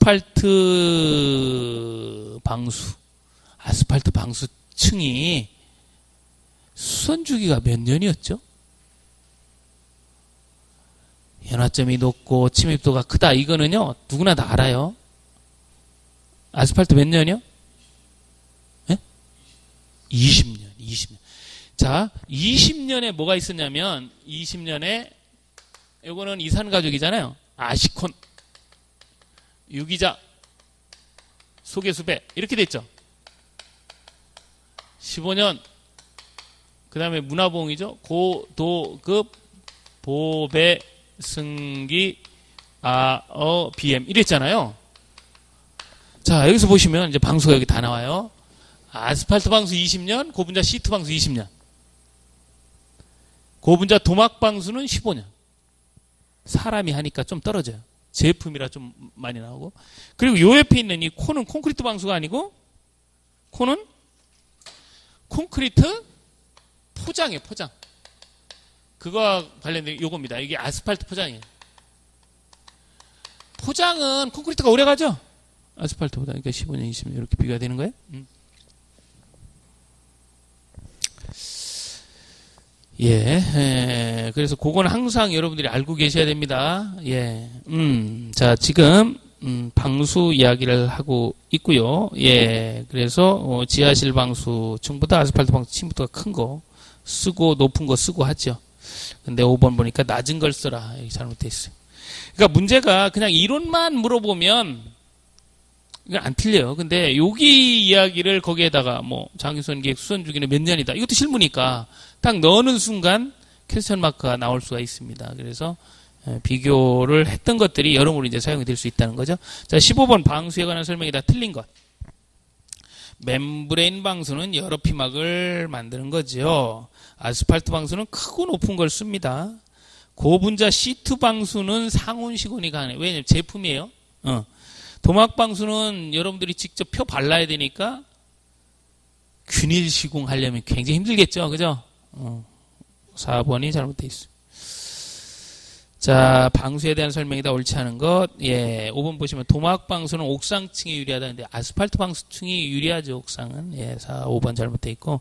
A: 아스팔트 방수. 아스팔트 방수층이 수선 주기가 몇 년이었죠? 연화점이 높고 침입도가 크다. 이거는요, 누구나 다 알아요. 아스팔트 몇 년이요? 예? 이십 년, 이십 년. 자, 이십 년에 뭐가 있었냐면, 이십 년에, 요거는 이산가족이잖아요. 아시콘, 유기자, 소개수배, 이렇게 됐죠? 십오 년, 그 다음에 문화보험이죠. 고도급 보배 승기 아어 비엠 이랬잖아요. 자, 여기서 보시면 이제 방수가 여기 다 나와요. 아스팔트 방수 이십 년, 고분자 시트 방수 이십 년. 고분자 도막 방수는 십오 년. 사람이 하니까 좀 떨어져요. 제품이라 좀 많이 나오고. 그리고 요 옆에 있는 이 코는 콘크리트 방수가 아니고, 코는 콘크리트 포장이에요, 포장. 그거와 관련된 요겁니다. 이게 아스팔트 포장이에요. 포장은 콘크리트가 오래 가죠? 아스팔트보다. 그러니까 십오 년, 이십 년 이렇게 비교가 되는 거예요. 음. 예, 예, 그래서 그건 항상 여러분들이 알고 계셔야 됩니다. 예, 음, 자, 지금, 음, 방수 이야기를 하고 있고요. 예, 그래서, 어, 지하실 방수층보다 아스팔트 방수 침입도가 큰 거 쓰고, 높은 거 쓰고 하죠. 근데 오 번 보니까 낮은 걸 써라. 여기 잘못돼 있어요. 그러니까 문제가 그냥 이론만 물어보면, 이건 안 틀려요. 근데 여기 이야기를 거기에다가 뭐 장기선 계획 수선 주기는 몇 년이다. 이것도 실무니까 딱 넣는 순간 퀘스천 마크가 나올 수가 있습니다. 그래서 비교를 했던 것들이 여러모로 이제 사용이 될 수 있다는 거죠. 자, 십오 번 방수에 관한 설명이 다 틀린 것. 멤브레인 방수는 여러 피막을 만드는 거죠. 아스팔트 방수는 크고 높은 걸 씁니다. 고분자 시트 방수는 상온시공이 가능해요. 왜냐면 제품이에요. 어. 도막 방수는 여러분들이 직접 표 발라야 되니까 균일 시공하려면 굉장히 힘들겠죠. 그죠? 어. 사 번이 잘못되어 있어요. 자, 방수에 대한 설명이다. 옳지 않은 것. 예, 오 번 보시면 도막 방수는 옥상층에 유리하다는데 아스팔트 방수층이 유리하죠. 옥상은. 예, 사, 오 번 잘못되어 있고.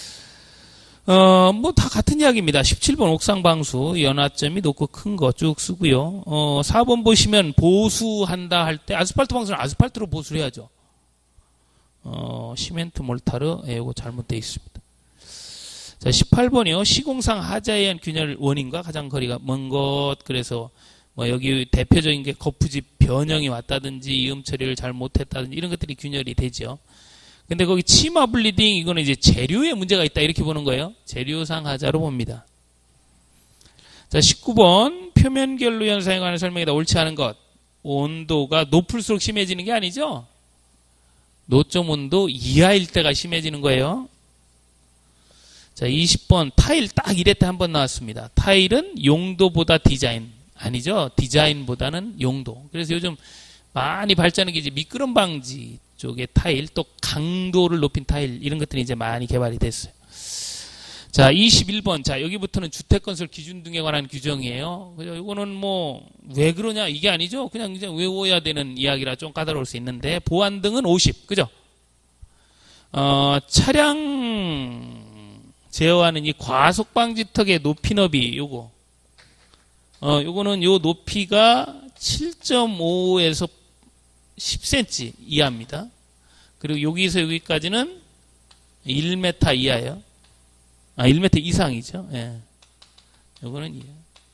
A: 어, 뭐 다 같은 이야기입니다. 십칠 번 옥상 방수 연화점이 높고 큰 거 쭉 쓰고요. 어, 사 번 보시면 보수한다 할 때 아스팔트 방수는 아스팔트로 보수를 해야죠. 어, 시멘트 몰타르. 예, 이거 잘못되어 있습니다. 자, 십팔 번이요. 시공상 하자에 의한 균열 원인과 가장 거리가 먼 것. 그래서 뭐 여기 대표적인 게 거푸집 변형이 왔다든지 이음 처리를 잘 못했다든지 이런 것들이 균열이 되죠. 근데 거기 치마 블리딩 이거는 이제 재료에 문제가 있다 이렇게 보는 거예요. 재료상 하자로 봅니다. 자, 십구 번 표면 결로 현상에 관한 설명이다. 옳지 않은 것. 온도가 높을수록 심해지는 게 아니죠. 노점 온도 이하일 때가 심해지는 거예요. 자, 이십 번 타일 딱 이랬다 한 번 나왔습니다. 타일은 용도보다 디자인 아니죠. 디자인보다는 용도. 그래서 요즘 많이 발전한 게 이제 미끄럼 방지 쪽에 타일 또 강도를 높인 타일 이런 것들이 이제 많이 개발이 됐어요. 자, 이십일 번. 자, 여기부터는 주택건설 기준 등에 관한 규정이에요. 그죠? 이거는 뭐 왜 그러냐 이게 아니죠. 그냥 이제 외워야 되는 이야기라 좀 까다로울 수 있는데 보안등은 오십. 그죠? 어, 차량 제어하는 이 과속방지턱의 높이 너비 요거 어 요거는 요 높이가 칠 점 오에서 십 센티미터 이하입니다. 그리고 여기서 여기까지는 일 미터 이하예요. 아, 일 미터 이상이죠. 예. 요거는 이하.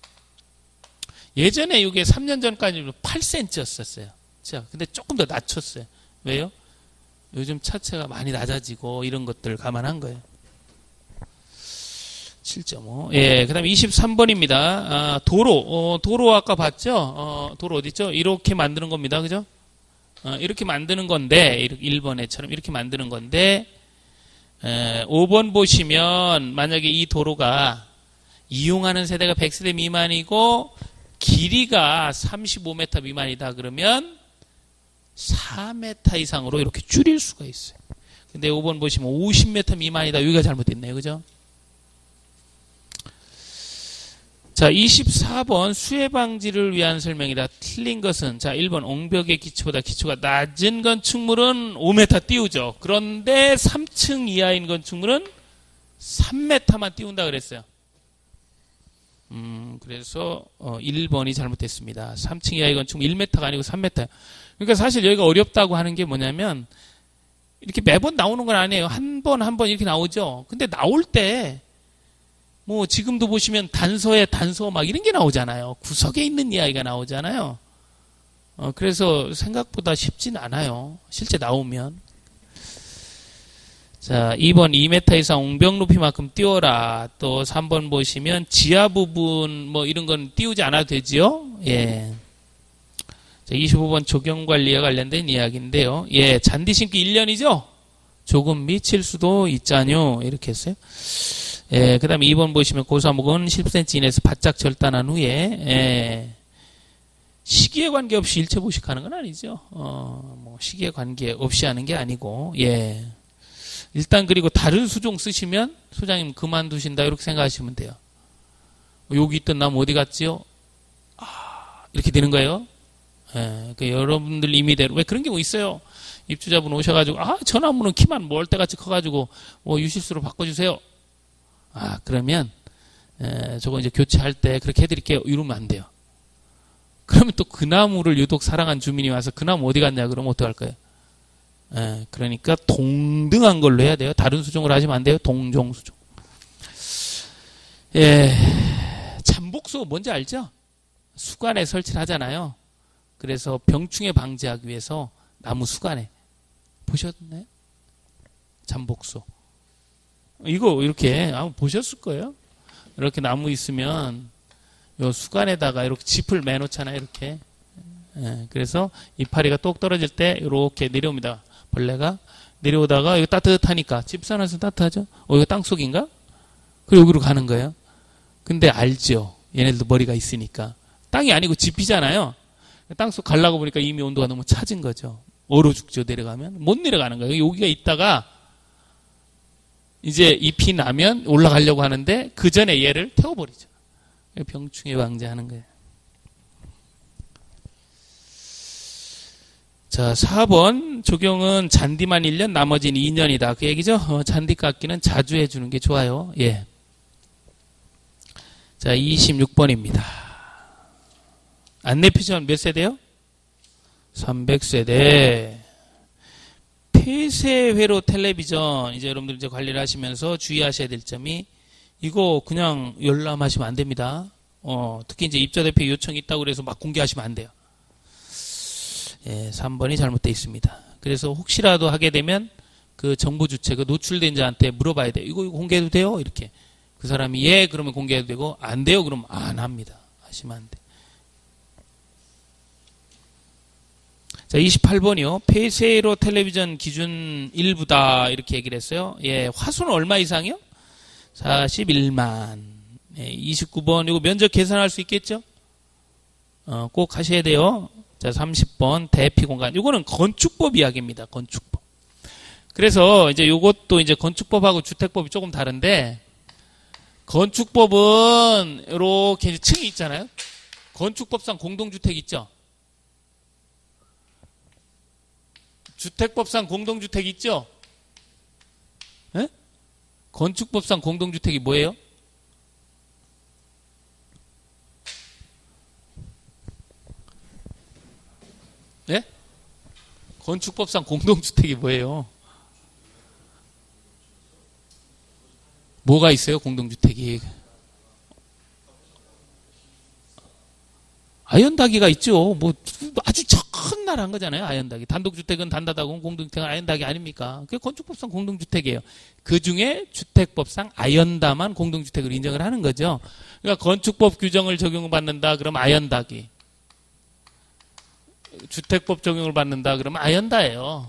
A: 예전에 이게 삼 년 전까지 팔 센티미터였었어요. 자, 근데 조금 더 낮췄어요. 왜요? 요즘 차체가 많이 낮아지고 이런 것들을 감안한 거예요. 칠 점 오. 예, 그 다음에 이십삼 번입니다. 아, 도로. 어, 도로 아까 봤죠? 어, 도로 어딨죠? 이렇게 만드는 겁니다. 그죠? 어, 이렇게 만드는 건데, 일 번에처럼 이렇게 만드는 건데, 에, 오 번 보시면, 만약에 이 도로가 이용하는 세대가 백 세대 미만이고, 길이가 삼십오 미터 미만이다. 그러면, 사 미터 이상으로 이렇게 줄일 수가 있어요. 근데 오 번 보시면 오십 미터 미만이다. 여기가 잘못됐네요. 그죠? 자, 이십사 번 수해 방지를 위한 설명이다. 틀린 것은 자, 일 번 옹벽의 기초보다 기초가 낮은 건축물은 오 미터 띄우죠. 그런데 삼 층 이하인 건축물은 삼 미터만 띄운다 그랬어요. 음, 그래서 어, 일 번이 잘못됐습니다. 삼 층 이하의 건축물 일 미터가 아니고 삼 미터예요. 그러니까 사실 여기가 어렵다고 하는 게 뭐냐면 이렇게 매번 나오는 건 아니에요. 한 번 한 번 이렇게 나오죠. 근데 나올 때 뭐 지금도 보시면 단서에 단서 막 이런 게 나오잖아요. 구석에 있는 이야기가 나오잖아요. 어, 그래서 생각보다 쉽진 않아요. 실제 나오면. 자, 이 번 이 미터 이상 옹벽 높이만큼 띄워라. 또 삼 번 보시면 지하 부분 뭐 이런 건 띄우지 않아도 되지요. 예. 자, 이십오 번 조경관리와 관련된 이야기인데요. 예, 잔디 심기 일 년이죠? 조금 미칠 수도 있잖요. 이렇게 했어요. 예, 그 다음에 이 번 보시면 고사목은 십 센티미터 이내에서 바짝 절단한 후에, 예, 시기에 관계없이 일체 보식하는 건 아니죠. 어, 뭐, 시기에 관계없이 하는 게 아니고, 예. 일단 그리고 다른 수종 쓰시면, 소장님 그만두신다, 이렇게 생각하시면 돼요. 여기 있던 나무 어디 갔지요? 아, 이렇게 되는 거예요. 예, 그 여러분들 임의대로, 왜 그런 경우 있어요? 입주자분 오셔가지고, 아, 저 나무는 키만 멀때같이 커가지고, 뭐, 유실수로 바꿔주세요. 아, 그러면, 에, 저거 이제 교체할 때 그렇게 해드릴게요. 이러면 안 돼요. 그러면 또 그 나무를 유독 사랑한 주민이 와서 그 나무 어디 갔냐 그러면 어떡할 거예요? 에, 그러니까 동등한 걸로 해야 돼요. 다른 수종으로 하시면 안 돼요. 동종 수종. 예, 잠복소 뭔지 알죠? 수관에 설치를 하잖아요. 그래서 병충해 방지하기 위해서 나무 수관에. 보셨나요? 잠복소. 이거 이렇게 아마 보셨을 거예요. 이렇게 나무 있으면 요 수간에다가 이렇게 짚을 매놓잖아요. 이렇게. 예, 그래서 이파리가 똑 떨어질 때 이렇게 내려옵니다. 벌레가 내려오다가 여기 따뜻하니까 집산화수 따뜻하죠. 어 이거 땅속인가? 그리고 여기로 가는 거예요. 근데 알죠. 얘네들도 머리가 있으니까. 땅이 아니고 지피잖아요. 땅속 가려고 보니까 이미 온도가 너무 차진 거죠. 얼어 죽죠. 내려가면 못 내려가는 거예요. 여기가 있다가 이제 잎이 나면 올라가려고 하는데 그 전에 얘를 태워버리죠. 병충해 방지하는 거예요. 자, 사 번 적용은 잔디만 일 년 나머지는 이 년이다. 그 얘기죠. 어, 잔디 깎기는 자주 해주는 게 좋아요. 예. 자, 이십육 번입니다. 안내표시는 몇 세대요? 삼백 세대. 폐쇄회로 텔레비전 이제 여러분들 이제 관리를 하시면서 주의하셔야 될 점이 이거 그냥 열람하시면 안 됩니다. 어, 특히 이제 입자대표 요청이 있다고 그래서 막 공개하시면 안 돼요. 예, 삼 번이 잘못되어 있습니다. 그래서 혹시라도 하게 되면 그 정보 주체, 그 노출된 자한테 물어봐야 돼요. 이거, 이거 공개해도 돼요? 이렇게. 그 사람이 예, 그러면 공개해도 되고, 안 돼요? 그러면 안 합니다. 하시면 안 돼. 자, 이십팔 번이요. 폐쇄로 텔레비전 기준 일부다. 이렇게 얘기를 했어요. 예, 화소는 얼마 이상이요? 사십일만. 예, 이십구 번. 이거 면적 계산할 수 있겠죠? 어, 꼭 하셔야 돼요. 자, 삼십 번 대피 공간. 이거는 건축법 이야기입니다. 건축법. 그래서 이제 요것도 이제 건축법하고 주택법이 조금 다른데 건축법은 이렇게 층이 있잖아요. 건축법상 공동주택 있죠. 주택법상 공동주택 있죠. 에? 건축법상 공동주택이 뭐예요? 예? 건축법상 공동주택이 뭐예요? 뭐가 있어요, 공동주택이? 아연다기가 있죠. 뭐, 아주 큰 나라한 거잖아요, 아연다기. 단독주택은 단다다고 공동주택은 아연다기 아닙니까? 그게 건축법상 공동주택이에요. 그 중에 주택법상 아연다만 공동주택을 인정을 하는 거죠. 그러니까 건축법 규정을 적용받는다, 그럼 아연다기. 주택법 적용을 받는다 그러면 아연다예요.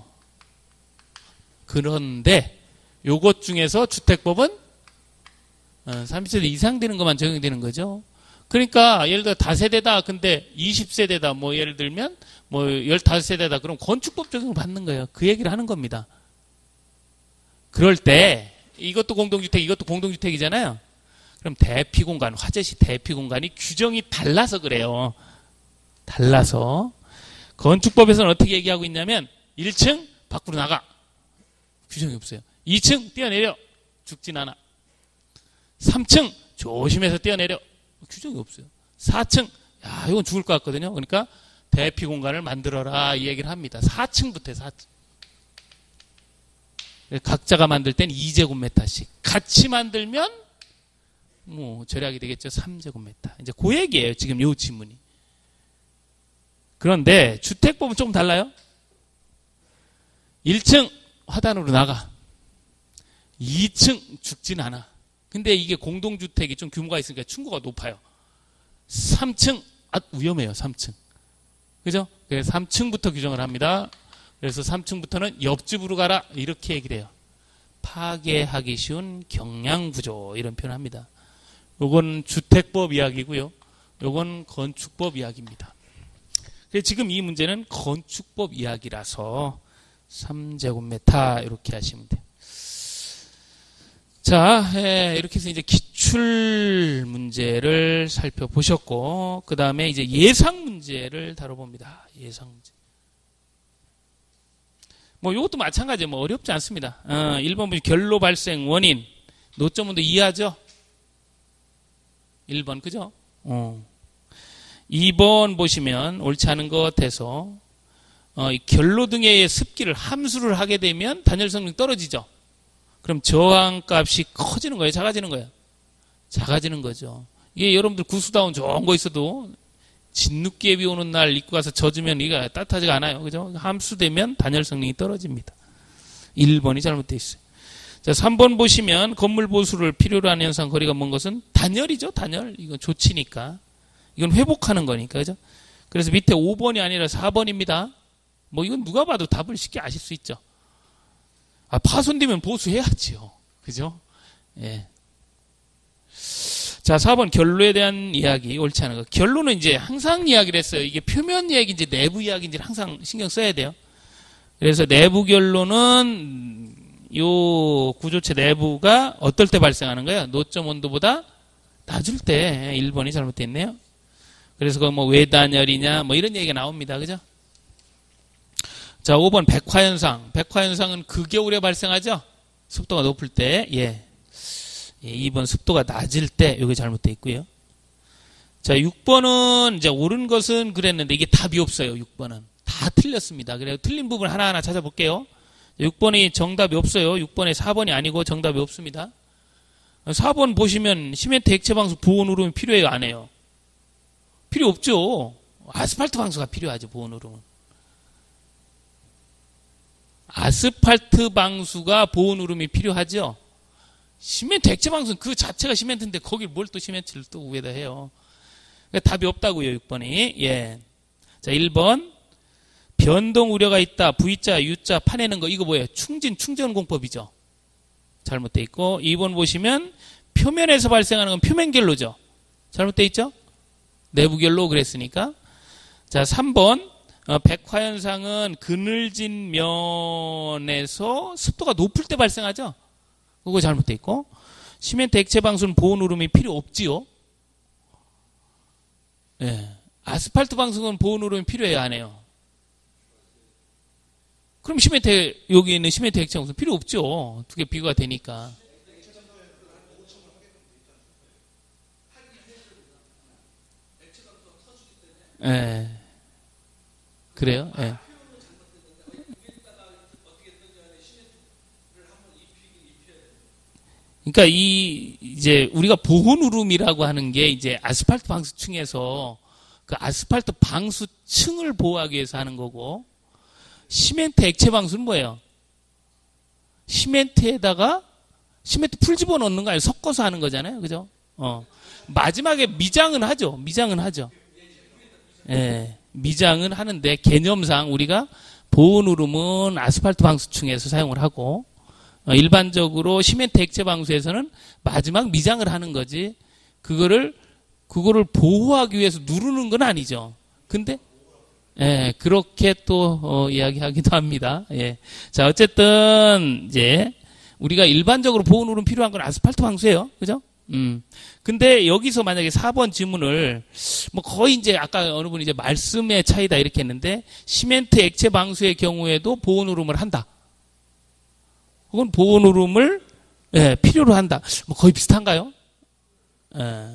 A: 그런데 요것 중에서 주택법은 삼십 세대 이상 되는 것만 적용되는 거죠. 그러니까 예를 들어 다세대다 근데 이십 세대다 뭐 예를 들면 뭐 십오 세대다 그럼 건축법 적용을 받는 거예요. 그 얘기를 하는 겁니다. 그럴 때 이것도 공동주택 이것도 공동주택이잖아요. 그럼 대피공간 화재시 대피공간이 규정이 달라서 그래요. 달라서 건축법에서는 어떻게 얘기하고 있냐면 일 층 밖으로 나가. 규정이 없어요. 이 층 뛰어내려. 죽진 않아. 삼 층 조심해서 뛰어내려. 규정이 없어요. 사 층 야 이건 죽을 것 같거든요. 그러니까 대피 공간을 만들어라 이 얘기를 합니다. 사 층부터 해, 사 층. 각자가 만들 땐 이 제곱미터씩 같이 만들면 뭐 절약이 되겠죠. 삼 제곱미터. 이제 그 얘기예요. 지금 요 지문이. 그런데 주택법은 조금 달라요. 일 층 화단으로 나가. 이 층 죽진 않아. 근데 이게 공동주택이 좀 규모가 있으니까 층고가 높아요. 삼 층 아, 위험해요. 삼 층. 그죠? 그래서 삼 층부터 규정을 합니다. 그래서 삼 층부터는 옆집으로 가라 이렇게 얘기를 해요. 파괴하기 쉬운 경량구조 이런 표현을 합니다. 요건 주택법 이야기고요. 요건 건축법 이야기입니다. 지금 이 문제는 건축법 이야기라서 삼 제곱미터 이렇게 하시면 돼요. 자, 예, 이렇게 해서 이제 기출 문제를 살펴보셨고 그 다음에 이제 예상 문제를 다뤄봅니다. 예상 문제. 뭐 이것도 마찬가지예요. 뭐 어렵지 않습니다. 어, 일 번 결로 발생 원인 노점문도 이해하죠? 일 번 그죠? 어. 이 번 보시면 옳지 않은 것 같아서 어, 이 결로 등의 습기를 함수를 하게 되면 단열 성능 떨어지죠. 그럼 저항값이 커지는 거예요? 작아지는 거예요? 작아지는 거죠. 이게 여러분들 구수다운 좋은 거 있어도 진눈깨 비 오는 날 입고 가서 젖으면 이게 따뜻하지가 않아요. 그죠? 함수되면 단열 성능이 떨어집니다. 일 번이 잘못되어 있어요. 자, 삼 번 보시면 건물 보수를 필요로 하는 현상 거리가 먼 것은 단열이죠. 단열. 이건 조치니까. 이건 회복하는 거니까, 그죠? 그래서 밑에 오 번이 아니라 사 번입니다. 뭐, 이건 누가 봐도 답을 쉽게 아실 수 있죠. 아, 파손되면 보수해야지요. 그죠? 예. 자, 사 번 결론에 대한 이야기, 옳지 않은 거. 결론은 이제 항상 이야기를 했어요. 이게 표면 이야기인지 내부 이야기인지 항상 신경 써야 돼요. 그래서 내부 결론은 요 구조체 내부가 어떨 때 발생하는 거예요? 노점 온도보다 낮을 때. 일 번이 잘못됐네요. 그래서 그 뭐 외단열이냐 뭐 이런 얘기가 나옵니다. 그죠? 자, 오 번 백화현상. 백화현상은 극겨울에 발생하죠? 습도가 높을 때. 예. 예, 이 번 습도가 낮을 때. 이게 잘못되어 있고요. 자, 육 번은 이제 옳은 것은 그랬는데 이게 답이 없어요. 육 번은. 다 틀렸습니다. 그래서 틀린 부분 하나하나 찾아볼게요. 육 번이 정답이 없어요. 육 번에 사 번이 아니고 정답이 없습니다. 사 번 보시면 시멘트 액체 방수 보온 누름이 필요해요? 안 해요? 필요 없죠. 아스팔트 방수가 필요하죠. 보온 누름은. 아스팔트 방수가 보온 누름이 필요하죠. 시멘트 액체 방수는 그 자체가 시멘트인데 거길 뭘 또 시멘트를 또 위에다 해요. 그러니까 답이 없다고요. 육 번이. 예. 자, 일 번 변동 우려가 있다. V자, U자 파내는 거 이거 뭐예요? 충진, 충전공법이죠. 잘못되어 있고 이 번 보시면 표면에서 발생하는 건 표면결로죠. 잘못되어 있죠? 내부결로 그랬으니까. 자, 삼 번 어, 백화현상은 그늘진 면에서 습도가 높을 때 발생하죠. 그거 잘못되어 있고 시멘트 액체 방수는 보온 누름이 필요 없지요. 예. 아스팔트 방수는 보온 누름이 필요해요? 안 해요? 그럼 시멘트, 여기 있는 시멘트 액체 방수 필요 없죠. 두 개 비교가 되니까. 예. 그래요? 예. 그러니까 이 이제 우리가 보호 누름이라고 하는 게 이제 아스팔트 방수층에서 그 아스팔트 방수층을 보호하기 위해서 하는 거고 시멘트 액체 방수는 뭐예요? 시멘트에다가 시멘트 풀 집어넣는 거 아니에요? 섞어서 하는 거잖아요. 그죠? 어. 마지막에 미장은 하죠. 미장은 하죠. 예. 미장은 하는데 개념상 우리가 보호 누름은 아스팔트 방수층에서 사용을 하고 어, 일반적으로 시멘트 액체 방수에서는 마지막 미장을 하는 거지. 그거를 그거를 보호하기 위해서 누르는 건 아니죠. 근데 예, 그렇게 또 어, 이야기하기도 합니다. 예. 자, 어쨌든 이제 우리가 일반적으로 보호 누름 필요한 건 아스팔트 방수예요. 그죠? 음. 근데 여기서 만약에 사 번 지문을 뭐 거의 이제 아까 어느 분이 이제 말씀의 차이다 이렇게 했는데 시멘트 액체 방수의 경우에도 보호 누름을 한다. 혹은 보호 누름을 예, 필요로 한다. 뭐 거의 비슷한가요? 예.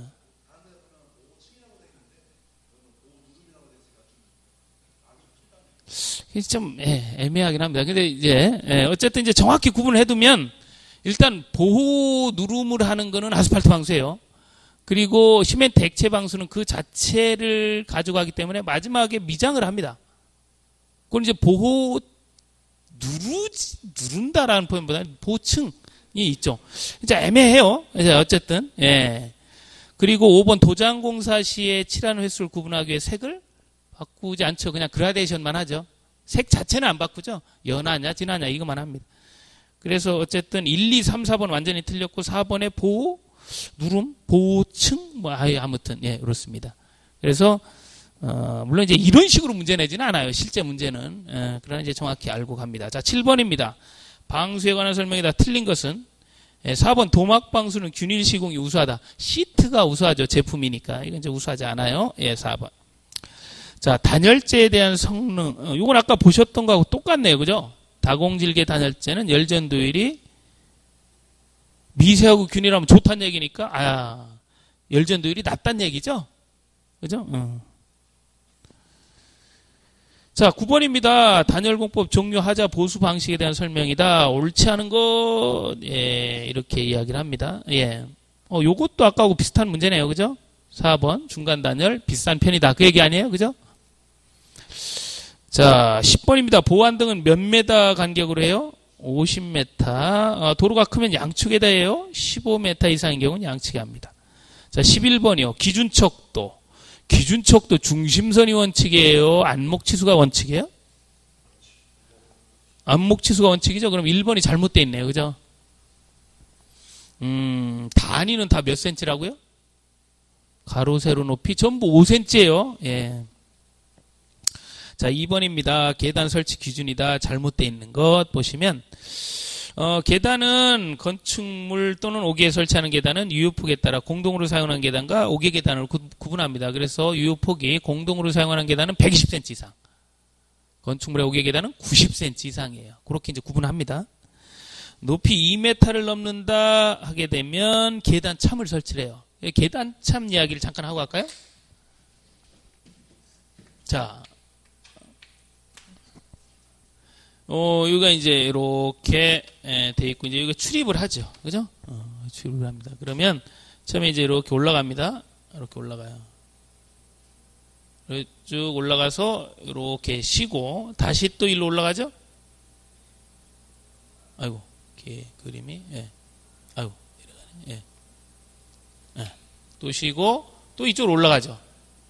A: 좀 예, 애매하긴 합니다. 근데 이제 예, 어쨌든 이제 정확히 구분을 해두면 일단 보호 누름을 하는 거는 아스팔트 방수예요. 그리고 시멘트 액체 방수는 그 자체를 가져가기 때문에 마지막에 미장을 합니다. 그건 이제 보호 누르지 누른다라는 표현보다 보호층이 있죠. 이제 애매해요. 이제 어쨌든 예. 그리고 오 번 도장공사 시에 칠하는 횟수를 구분하기 위해 색을 바꾸지 않죠. 그냥 그라데이션만 하죠. 색 자체는 안 바꾸죠. 연하냐 진하냐 이것만 합니다. 그래서 어쨌든 일, 이, 삼, 사 번 완전히 틀렸고 사 번에 보호, 누름, 보호층 뭐 아예 아무튼 예 그렇습니다. 그래서 어, 물론 이제 이런 식으로 문제 내지는 않아요. 실제 문제는 예, 그러나 이제 정확히 알고 갑니다. 자, 칠 번입니다. 방수에 관한 설명이 다 틀린 것은 예, 사 번 도막 방수는 균일 시공이 우수하다. 시트가 우수하죠. 제품이니까 이건 이제 우수하지 않아요. 예, 사 번. 자, 단열재에 대한 성능. 어, 이건 아까 보셨던 거하고 똑같네요. 그죠? 다공질계 단열재는 열전도율이 미세하고 균일하면 좋다는 얘기니까, 아, 열전도율이 낮다는 얘기죠? 그죠? 어. 자, 구 번입니다. 단열공법 종류 하자 보수 방식에 대한 설명이다. 옳지 않은 것, 예, 이렇게 이야기를 합니다. 예. 어, 요것도 아까하고 비슷한 문제네요. 그죠? 사 번, 중간 단열, 비싼 편이다. 그 얘기 아니에요? 그죠? 자, 십 번입니다. 보안등은 몇 메다 간격으로 해요? 오십 미터. 어, 도로가 크면 양측에다 해요. 십오 미터 이상인 경우는 양측에 합니다. 자, 십일 번이요. 기준척도. 기준척도 중심선이 원칙이에요? 안목치수가 원칙이에요? 안목치수가 원칙이죠. 그럼 일 번이 잘못되어 있네요. 그죠? 음, 단위는 다 몇 센치라고요? 가로, 세로 높이 전부 오 센티미터예요. 예. 자, 이 번입니다. 계단 설치 기준이다. 잘못되어 있는 것 보시면 어, 계단은 건축물 또는 옥에 설치하는 계단은 유효폭에 따라 공동으로 사용하는 계단과 옥의 계단을 구, 구분합니다. 그래서 유효폭이 공동으로 사용하는 계단은 백이십 센티미터 이상, 건축물의 옥의 계단은 구십 센티미터 이상이에요. 그렇게 이제 구분합니다. 높이 이 미터를 넘는다 하게 되면 계단 참을 설치를 해요. 계단 참 이야기를 잠깐 하고 갈까요? 자, 어, 여기가 이제 이렇게 돼 있고, 이제 여기가 출입을 하죠. 그죠? 어, 출입을 합니다. 그러면 처음에 이제 이렇게 올라갑니다. 이렇게 올라가요. 쭉 올라가서 이렇게 쉬고, 다시 또 일로 올라가죠? 아이고, 이렇게 그림이, 예. 아이고, 이러가네. 예. 예. 또 쉬고, 또 이쪽으로 올라가죠.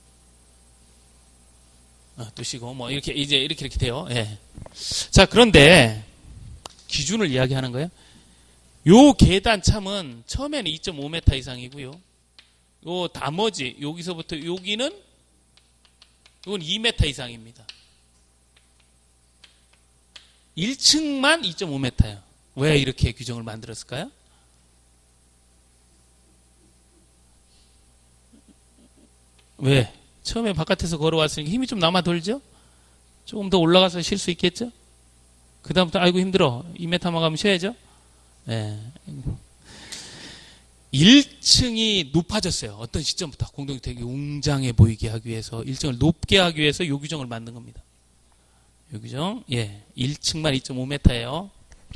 A: 아, 또 쉬고, 뭐, 이렇게, 이제 이렇게 이렇게 돼요. 예. 자, 그런데 기준을 이야기하는 거예요. 요 계단 참은 처음에는 이 점 오 미터 이상이고요. 요 나머지 여기서부터 여기는 이건 이 미터 이상입니다. 일 층만 이 점 오 미터예요. 왜 이렇게 규정을 만들었을까요? 왜? 처음에 바깥에서 걸어왔으니까 힘이 좀 남아 돌죠? 조금 더 올라가서 쉴 수 있겠죠? 그 다음부터 아이고 힘들어. 이 미터만 가면 쉬어야죠? 네. 일 층이 높아졌어요. 어떤 시점부터 공동주택이 웅장해 보이게 하기 위해서 일 층을 높게 하기 위해서 요 규정을 만든 겁니다. 요 규정, 예, 일 층만 이 점 오 미터예요.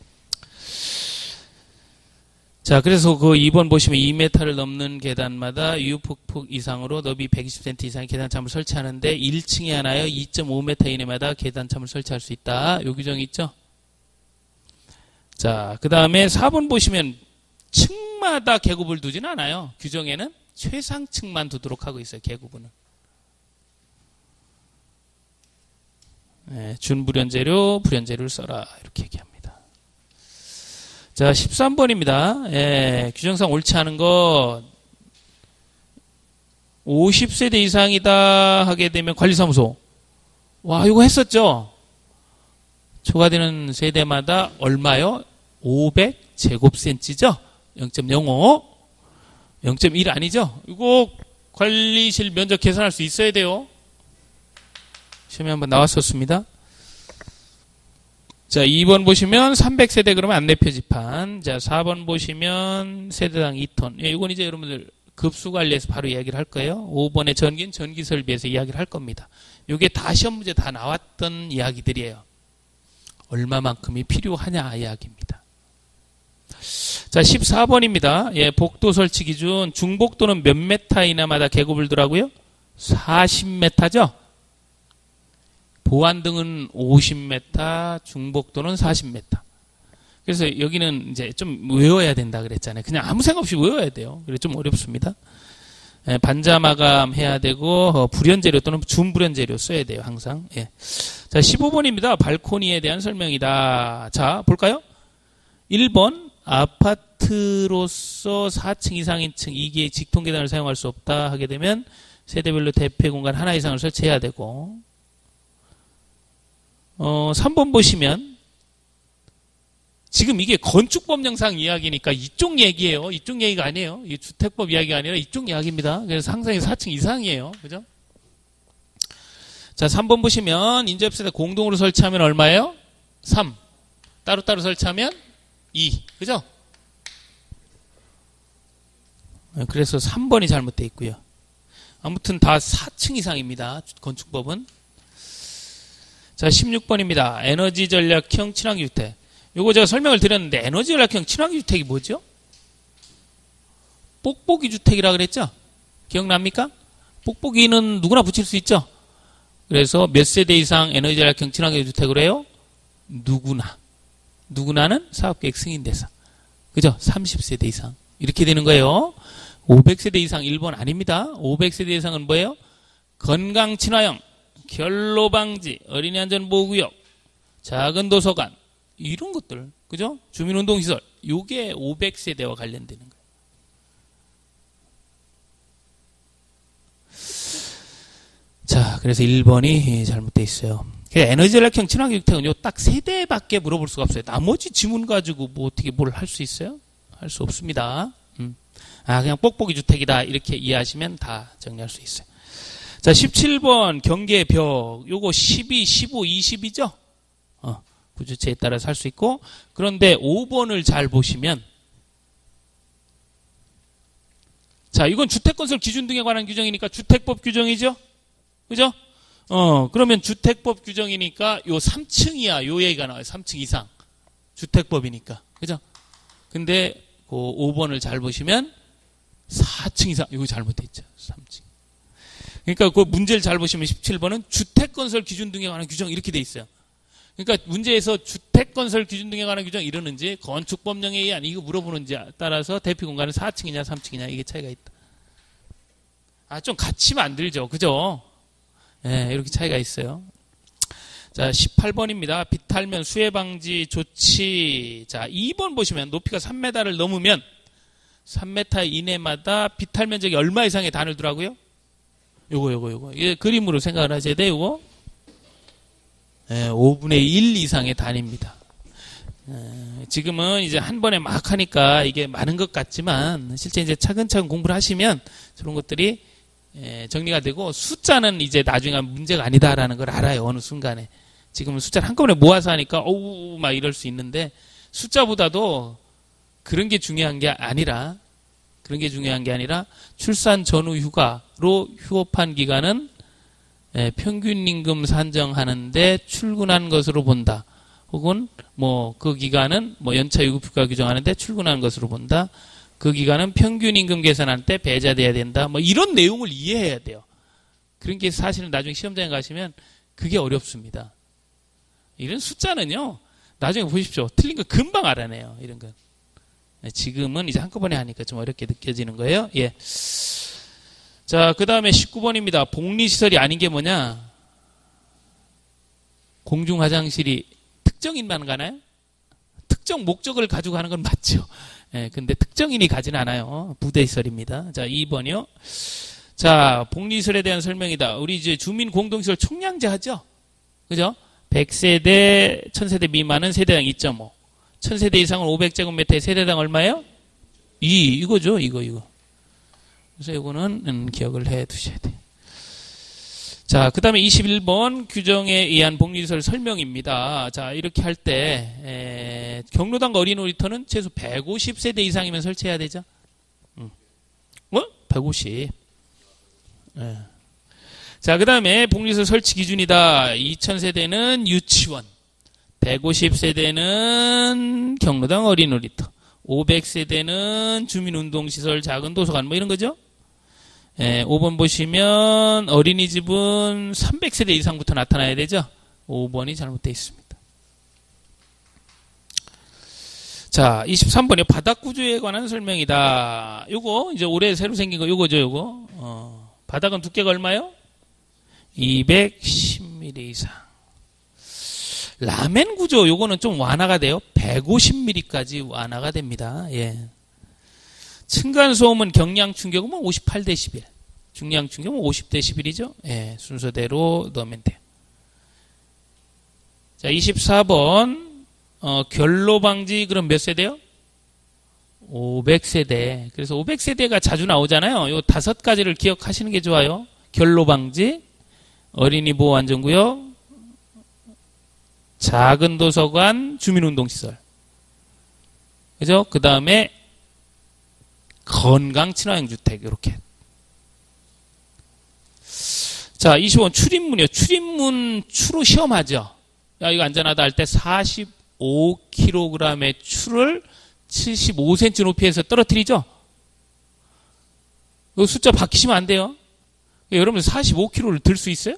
A: 자, 그래서 그 이 번 보시면 이 미터를 넘는 계단마다 유효폭 이상으로 너비 백이십 센티미터 이상의 계단참을 설치하는데 일 층에 하나여 이 점 오 미터 이내마다 계단참을 설치할 수 있다. 요 규정이 있죠? 자, 그 다음에 사 번 보시면 층마다 계급을 두진 않아요. 규정에는 최상층만 두도록 하고 있어요. 계급은. 네, 준불연재료, 불연재료를 써라. 이렇게 얘기합니다. 자, 십삼 번입니다. 예, 규정상 옳지 않은 것. 오십 세대 이상이다 하게 되면 관리사무소. 와, 이거 했었죠? 초과되는 세대마다 얼마요? 오백 제곱센티미터죠? 영 점 영오. 영 점 일 아니죠? 이거 관리실 면적 계산할 수 있어야 돼요. 시험에 한번 나왔었습니다. 자, 이 번 보시면 삼백 세대 그러면 안내표지판. 자, 사 번 보시면 세대당 이 톤. 예, 이건 이제 여러분들 급수 관리에서 바로 이야기를 할 거예요. 오 번의 전기는 전기 설비에서 이야기를 할 겁니다. 이게 다 시험 문제 다 나왔던 이야기들이에요. 얼마만큼이 필요하냐 이야기입니다. 자, 십사 번입니다. 예, 복도 설치 기준. 중복도는 몇 미터 이내마다 계급을 두라고요? 사십 미터죠? 보안등은 오십 미터, 중복도는 사십 미터. 그래서 여기는 이제 좀 외워야 된다 그랬잖아요. 그냥 아무 생각 없이 외워야 돼요. 그래서 좀 어렵습니다. 예, 반자 마감 해야 되고, 어, 불연재료 또는 준불연재료 써야 돼요, 항상. 예. 자, 십오 번입니다. 발코니에 대한 설명이다. 자, 볼까요? 일 번, 아파트로서 사 층 이상인 층 이 개의 직통계단을 사용할 수 없다 하게 되면 세대별로 대피 공간 하나 이상을 설치해야 되고, 어, 삼 번 보시면 지금 이게 건축법령상 이야기니까 이쪽 얘기예요. 이쪽 얘기가 아니에요. 이게 주택법 이야기가 아니라 이쪽 이야기입니다. 그래서 항상 사 층 이상이에요. 그죠? 자, 삼 번 보시면 인접세대 공동으로 설치하면 얼마예요? 삼. 따로따로 설치하면 이. 그죠? 그래서 삼 번이 잘못되어 있고요. 아무튼 다 사 층 이상입니다. 건축법은. 자, 십육 번입니다. 에너지 전략형 친환경 주택. 요거 제가 설명을 드렸는데 에너지 전략형 친환경 주택이 뭐죠? 뽁뽁이 주택이라 그랬죠? 기억납니까? 뽁뽁이는 누구나 붙일 수 있죠? 그래서 몇 세대 이상 에너지 전략형 친환경 주택으로 해요? 누구나. 누구나는 사업계획 승인 대상. 그죠? 삼십 세대 이상. 이렇게 되는 거예요. 오백 세대 이상 일 번 아닙니다. 오백 세대 이상은 뭐예요? 건강 친화형, 결로 방지, 어린이 안전 보호구역, 작은 도서관, 이런 것들, 그죠? 주민운동시설, 요게 오백 세대와 관련되는 거예요. 자, 그래서 일 번이 잘못되어 있어요. 에너지 전략형 친환경 주택은 요 딱 세 대밖에 물어볼 수가 없어요. 나머지 지문 가지고 뭐 어떻게 뭘 할 수 있어요? 할 수 없습니다. 음. 아, 그냥 뽁뽁이 주택이다. 이렇게 이해하시면 다 정리할 수 있어요. 자, 십칠 번 경계벽. 요거 십이, 십오, 이십이죠? 어, 부주체에 따라서 할 수 있고. 그런데 오 번을 잘 보시면 자, 이건 주택건설 기준 등에 관한 규정이니까 주택법 규정이죠? 그죠? 어, 그러면 주택법 규정이니까 요 삼 층이야. 요 얘기가 나와요. 삼 층 이상. 주택법이니까. 그죠? 근데 그 오 번을 잘 보시면 사 층 이상. 이거 잘못돼 있죠. 삼 층. 그러니까 그 문제를 잘 보시면 십칠 번은 주택건설 기준 등에 관한 규정 이렇게 돼 있어요. 그러니까 문제에서 주택건설 기준 등에 관한 규정 이러는지 건축법령에 의한 이거 물어보는지 따라서 대피 공간은 사 층이냐 삼 층이냐 이게 차이가 있다. 아, 좀 같이 만들죠. 그죠? 예, 네, 이렇게 차이가 있어요. 자, 십팔 번입니다. 비탈면 수해 방지 조치. 자, 이 번 보시면 높이가 삼 미터를 넘으면 삼 미터 이내마다 비탈 면적이 얼마 이상의 단을 두라고요? 요거, 요거, 요거. 이게 그림으로 생각을 하셔야 돼요, 요거. 예, 오분의 일 이상의 단입니다. 예, 지금은 이제 한 번에 막 하니까 이게 많은 것 같지만 실제 이제 차근차근 공부를 하시면 저런 것들이 예, 정리가 되고 숫자는 이제 나중에 문제가 아니다라는 걸 알아요. 어느 순간에. 지금은 숫자를 한꺼번에 모아서 하니까 어우 막 이럴 수 있는데 숫자보다도 그런 게 중요한 게 아니라 그런 게 중요한 게 아니라 출산 전후 휴가로 휴업한 기간은 예, 평균 임금 산정하는데 출근한 것으로 본다. 혹은 뭐 그 기간은 뭐 연차 유급 휴가 규정하는데 출근한 것으로 본다. 그 기간은 평균 임금 계산할 때 배제돼야 된다. 뭐 이런 내용을 이해해야 돼요. 그런 게 사실은 나중에 시험장에 가시면 그게 어렵습니다. 이런 숫자는요. 나중에 보십시오. 틀린 거 금방 알아내요. 이런 건. 지금은 이제 한꺼번에 하니까 좀 어렵게 느껴지는 거예요. 예. 자, 그 다음에 십구 번입니다. 복리시설이 아닌 게 뭐냐? 공중 화장실이 특정인만 가나요? 특정 목적을 가지고 가는 건 맞죠. 예, 근데 특정인이 가진 않아요. 부대시설입니다. 자, 이 번이요. 자, 복리시설에 대한 설명이다. 우리 이제 주민 공동시설 총량제 하죠? 그죠? 백 세대, 천 세대 미만은 세대당 이 점 오. 천 세대 이상은 오백 제곱미터에 세대당 얼마예요? 이, 이거죠. 이거, 이거. 그래서 이거는 음, 기억을 해 두셔야 돼요. 자, 그 다음에 이십일 번 규정에 의한 복리시설 설명입니다. 자, 이렇게 할 때 경로당과 어린 놀이터는 최소 백오십 세대 이상이면 설치해야 되죠? 음. 어? 백오십. 예. 자, 그 다음에 복리시설 설치 기준이다. 이천 세대는 유치원, 백오십 세대는 경로당 어린 놀이터, 오백 세대는 주민운동시설 작은 도서관 뭐 이런 거죠? 예, 오 번 보시면 어린이집은 삼백 세대 이상부터 나타나야 되죠? 오 번이 잘못되어 있습니다. 자, 이십삼 번이요. 바닥구조에 관한 설명이다. 요거, 이제 올해 새로 생긴 거 요거죠, 요거. 어, 바닥은 두께가 얼마요? 이백십 밀리미터 이상. 라멘 구조, 요거는 좀 완화가 돼요. 백오십 밀리미터까지 완화가 됩니다. 예. 층간소음은 경량 충격음은 오십팔 데시벨. 중량 충격은 오십 데시벨이죠. 예, 순서대로 넣으면 돼요. 자, 이십사 번, 어, 결로 방지, 그럼 몇 세대요? 오백 세대. 그래서 오백 세대가 자주 나오잖아요. 요 다섯 가지를 기억하시는 게 좋아요. 결로 방지, 어린이 보호 안전구역, 작은 도서관, 주민운동시설. 그죠? 그 다음에 건강 친화형 주택, 이렇게. 자, 이십 번 출입문이요. 출입문 추로 시험하죠. 야, 이거 안전하다 할 때 사십오 킬로그램의 추를 칠십오 센티미터 높이에서 떨어뜨리죠? 이 숫자 바뀌시면 안 돼요. 여러분 사십오 킬로그램을 들 수 있어요?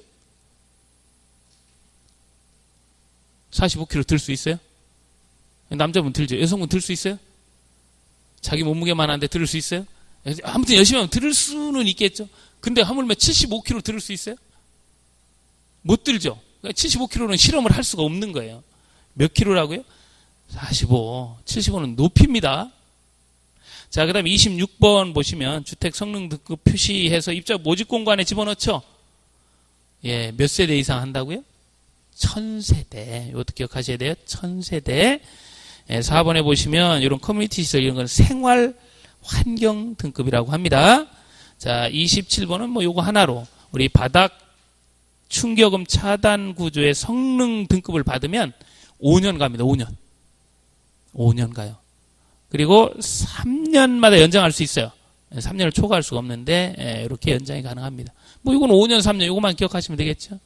A: 사십오 킬로그램 들 수 있어요? 남자분 들죠. 여성분 들 수 있어요? 자기 몸무게만 한데 들을 수 있어요? 아무튼 열심히 하면 들을 수는 있겠죠. 근데 하물며 칠십오 킬로그램 들을 수 있어요? 못 들죠. 칠십오 킬로그램는 실험을 할 수가 없는 거예요. 몇 킬로라고요? 사십오, 칠십오는 높이입니다. 자, 그 다음에 이십육 번 보시면 주택 성능 등급 표시해서 입자 모집 공간에 집어넣죠. 예, 몇 세대 이상 한다고요? 천 세대. 이것도 기억하셔야 돼요. 천 세대. 예, 사 번에 보시면 이런 커뮤니티 시설 이런 건 생활 환경 등급이라고 합니다. 자, 이십칠 번은 뭐 요거 하나로 우리 바닥 충격음 차단 구조의 성능 등급을 받으면 오 년 갑니다. 오 년. 오 년 가요. 그리고 삼 년마다 연장할 수 있어요. 삼 년을 초과할 수가 없는데 예, 이렇게 연장이 가능합니다. 뭐 이건 오 년, 삼 년 이것만 기억하시면 되겠죠.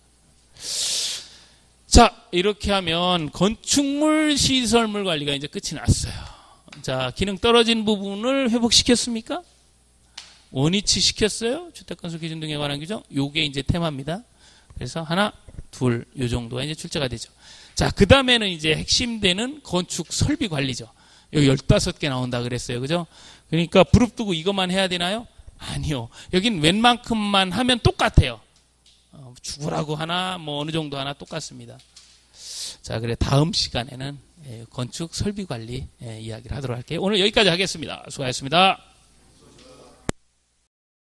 A: 자, 이렇게 하면 건축물 시설물 관리가 이제 끝이 났어요. 자, 기능 떨어진 부분을 회복시켰습니까? 원위치 시켰어요? 주택건설 기준 등에 관한 규정? 요게 이제 테마입니다. 그래서 하나, 둘, 요 정도가 이제 출제가 되죠. 자, 그 다음에는 이제 핵심되는 건축 설비 관리죠. 여기 열다섯 개 나온다 그랬어요. 그죠? 그러니까 부릅뜨고 이것만 해야 되나요? 아니요. 여긴 웬만큼만 하면 똑같아요. 어, 죽으라고 하나, 뭐 어느 정도 하나 똑같습니다. 자, 그래 다음 시간에는 건축 설비 관리 이야기를 하도록 할게요. 오늘 여기까지 하겠습니다. 수고하셨습니다.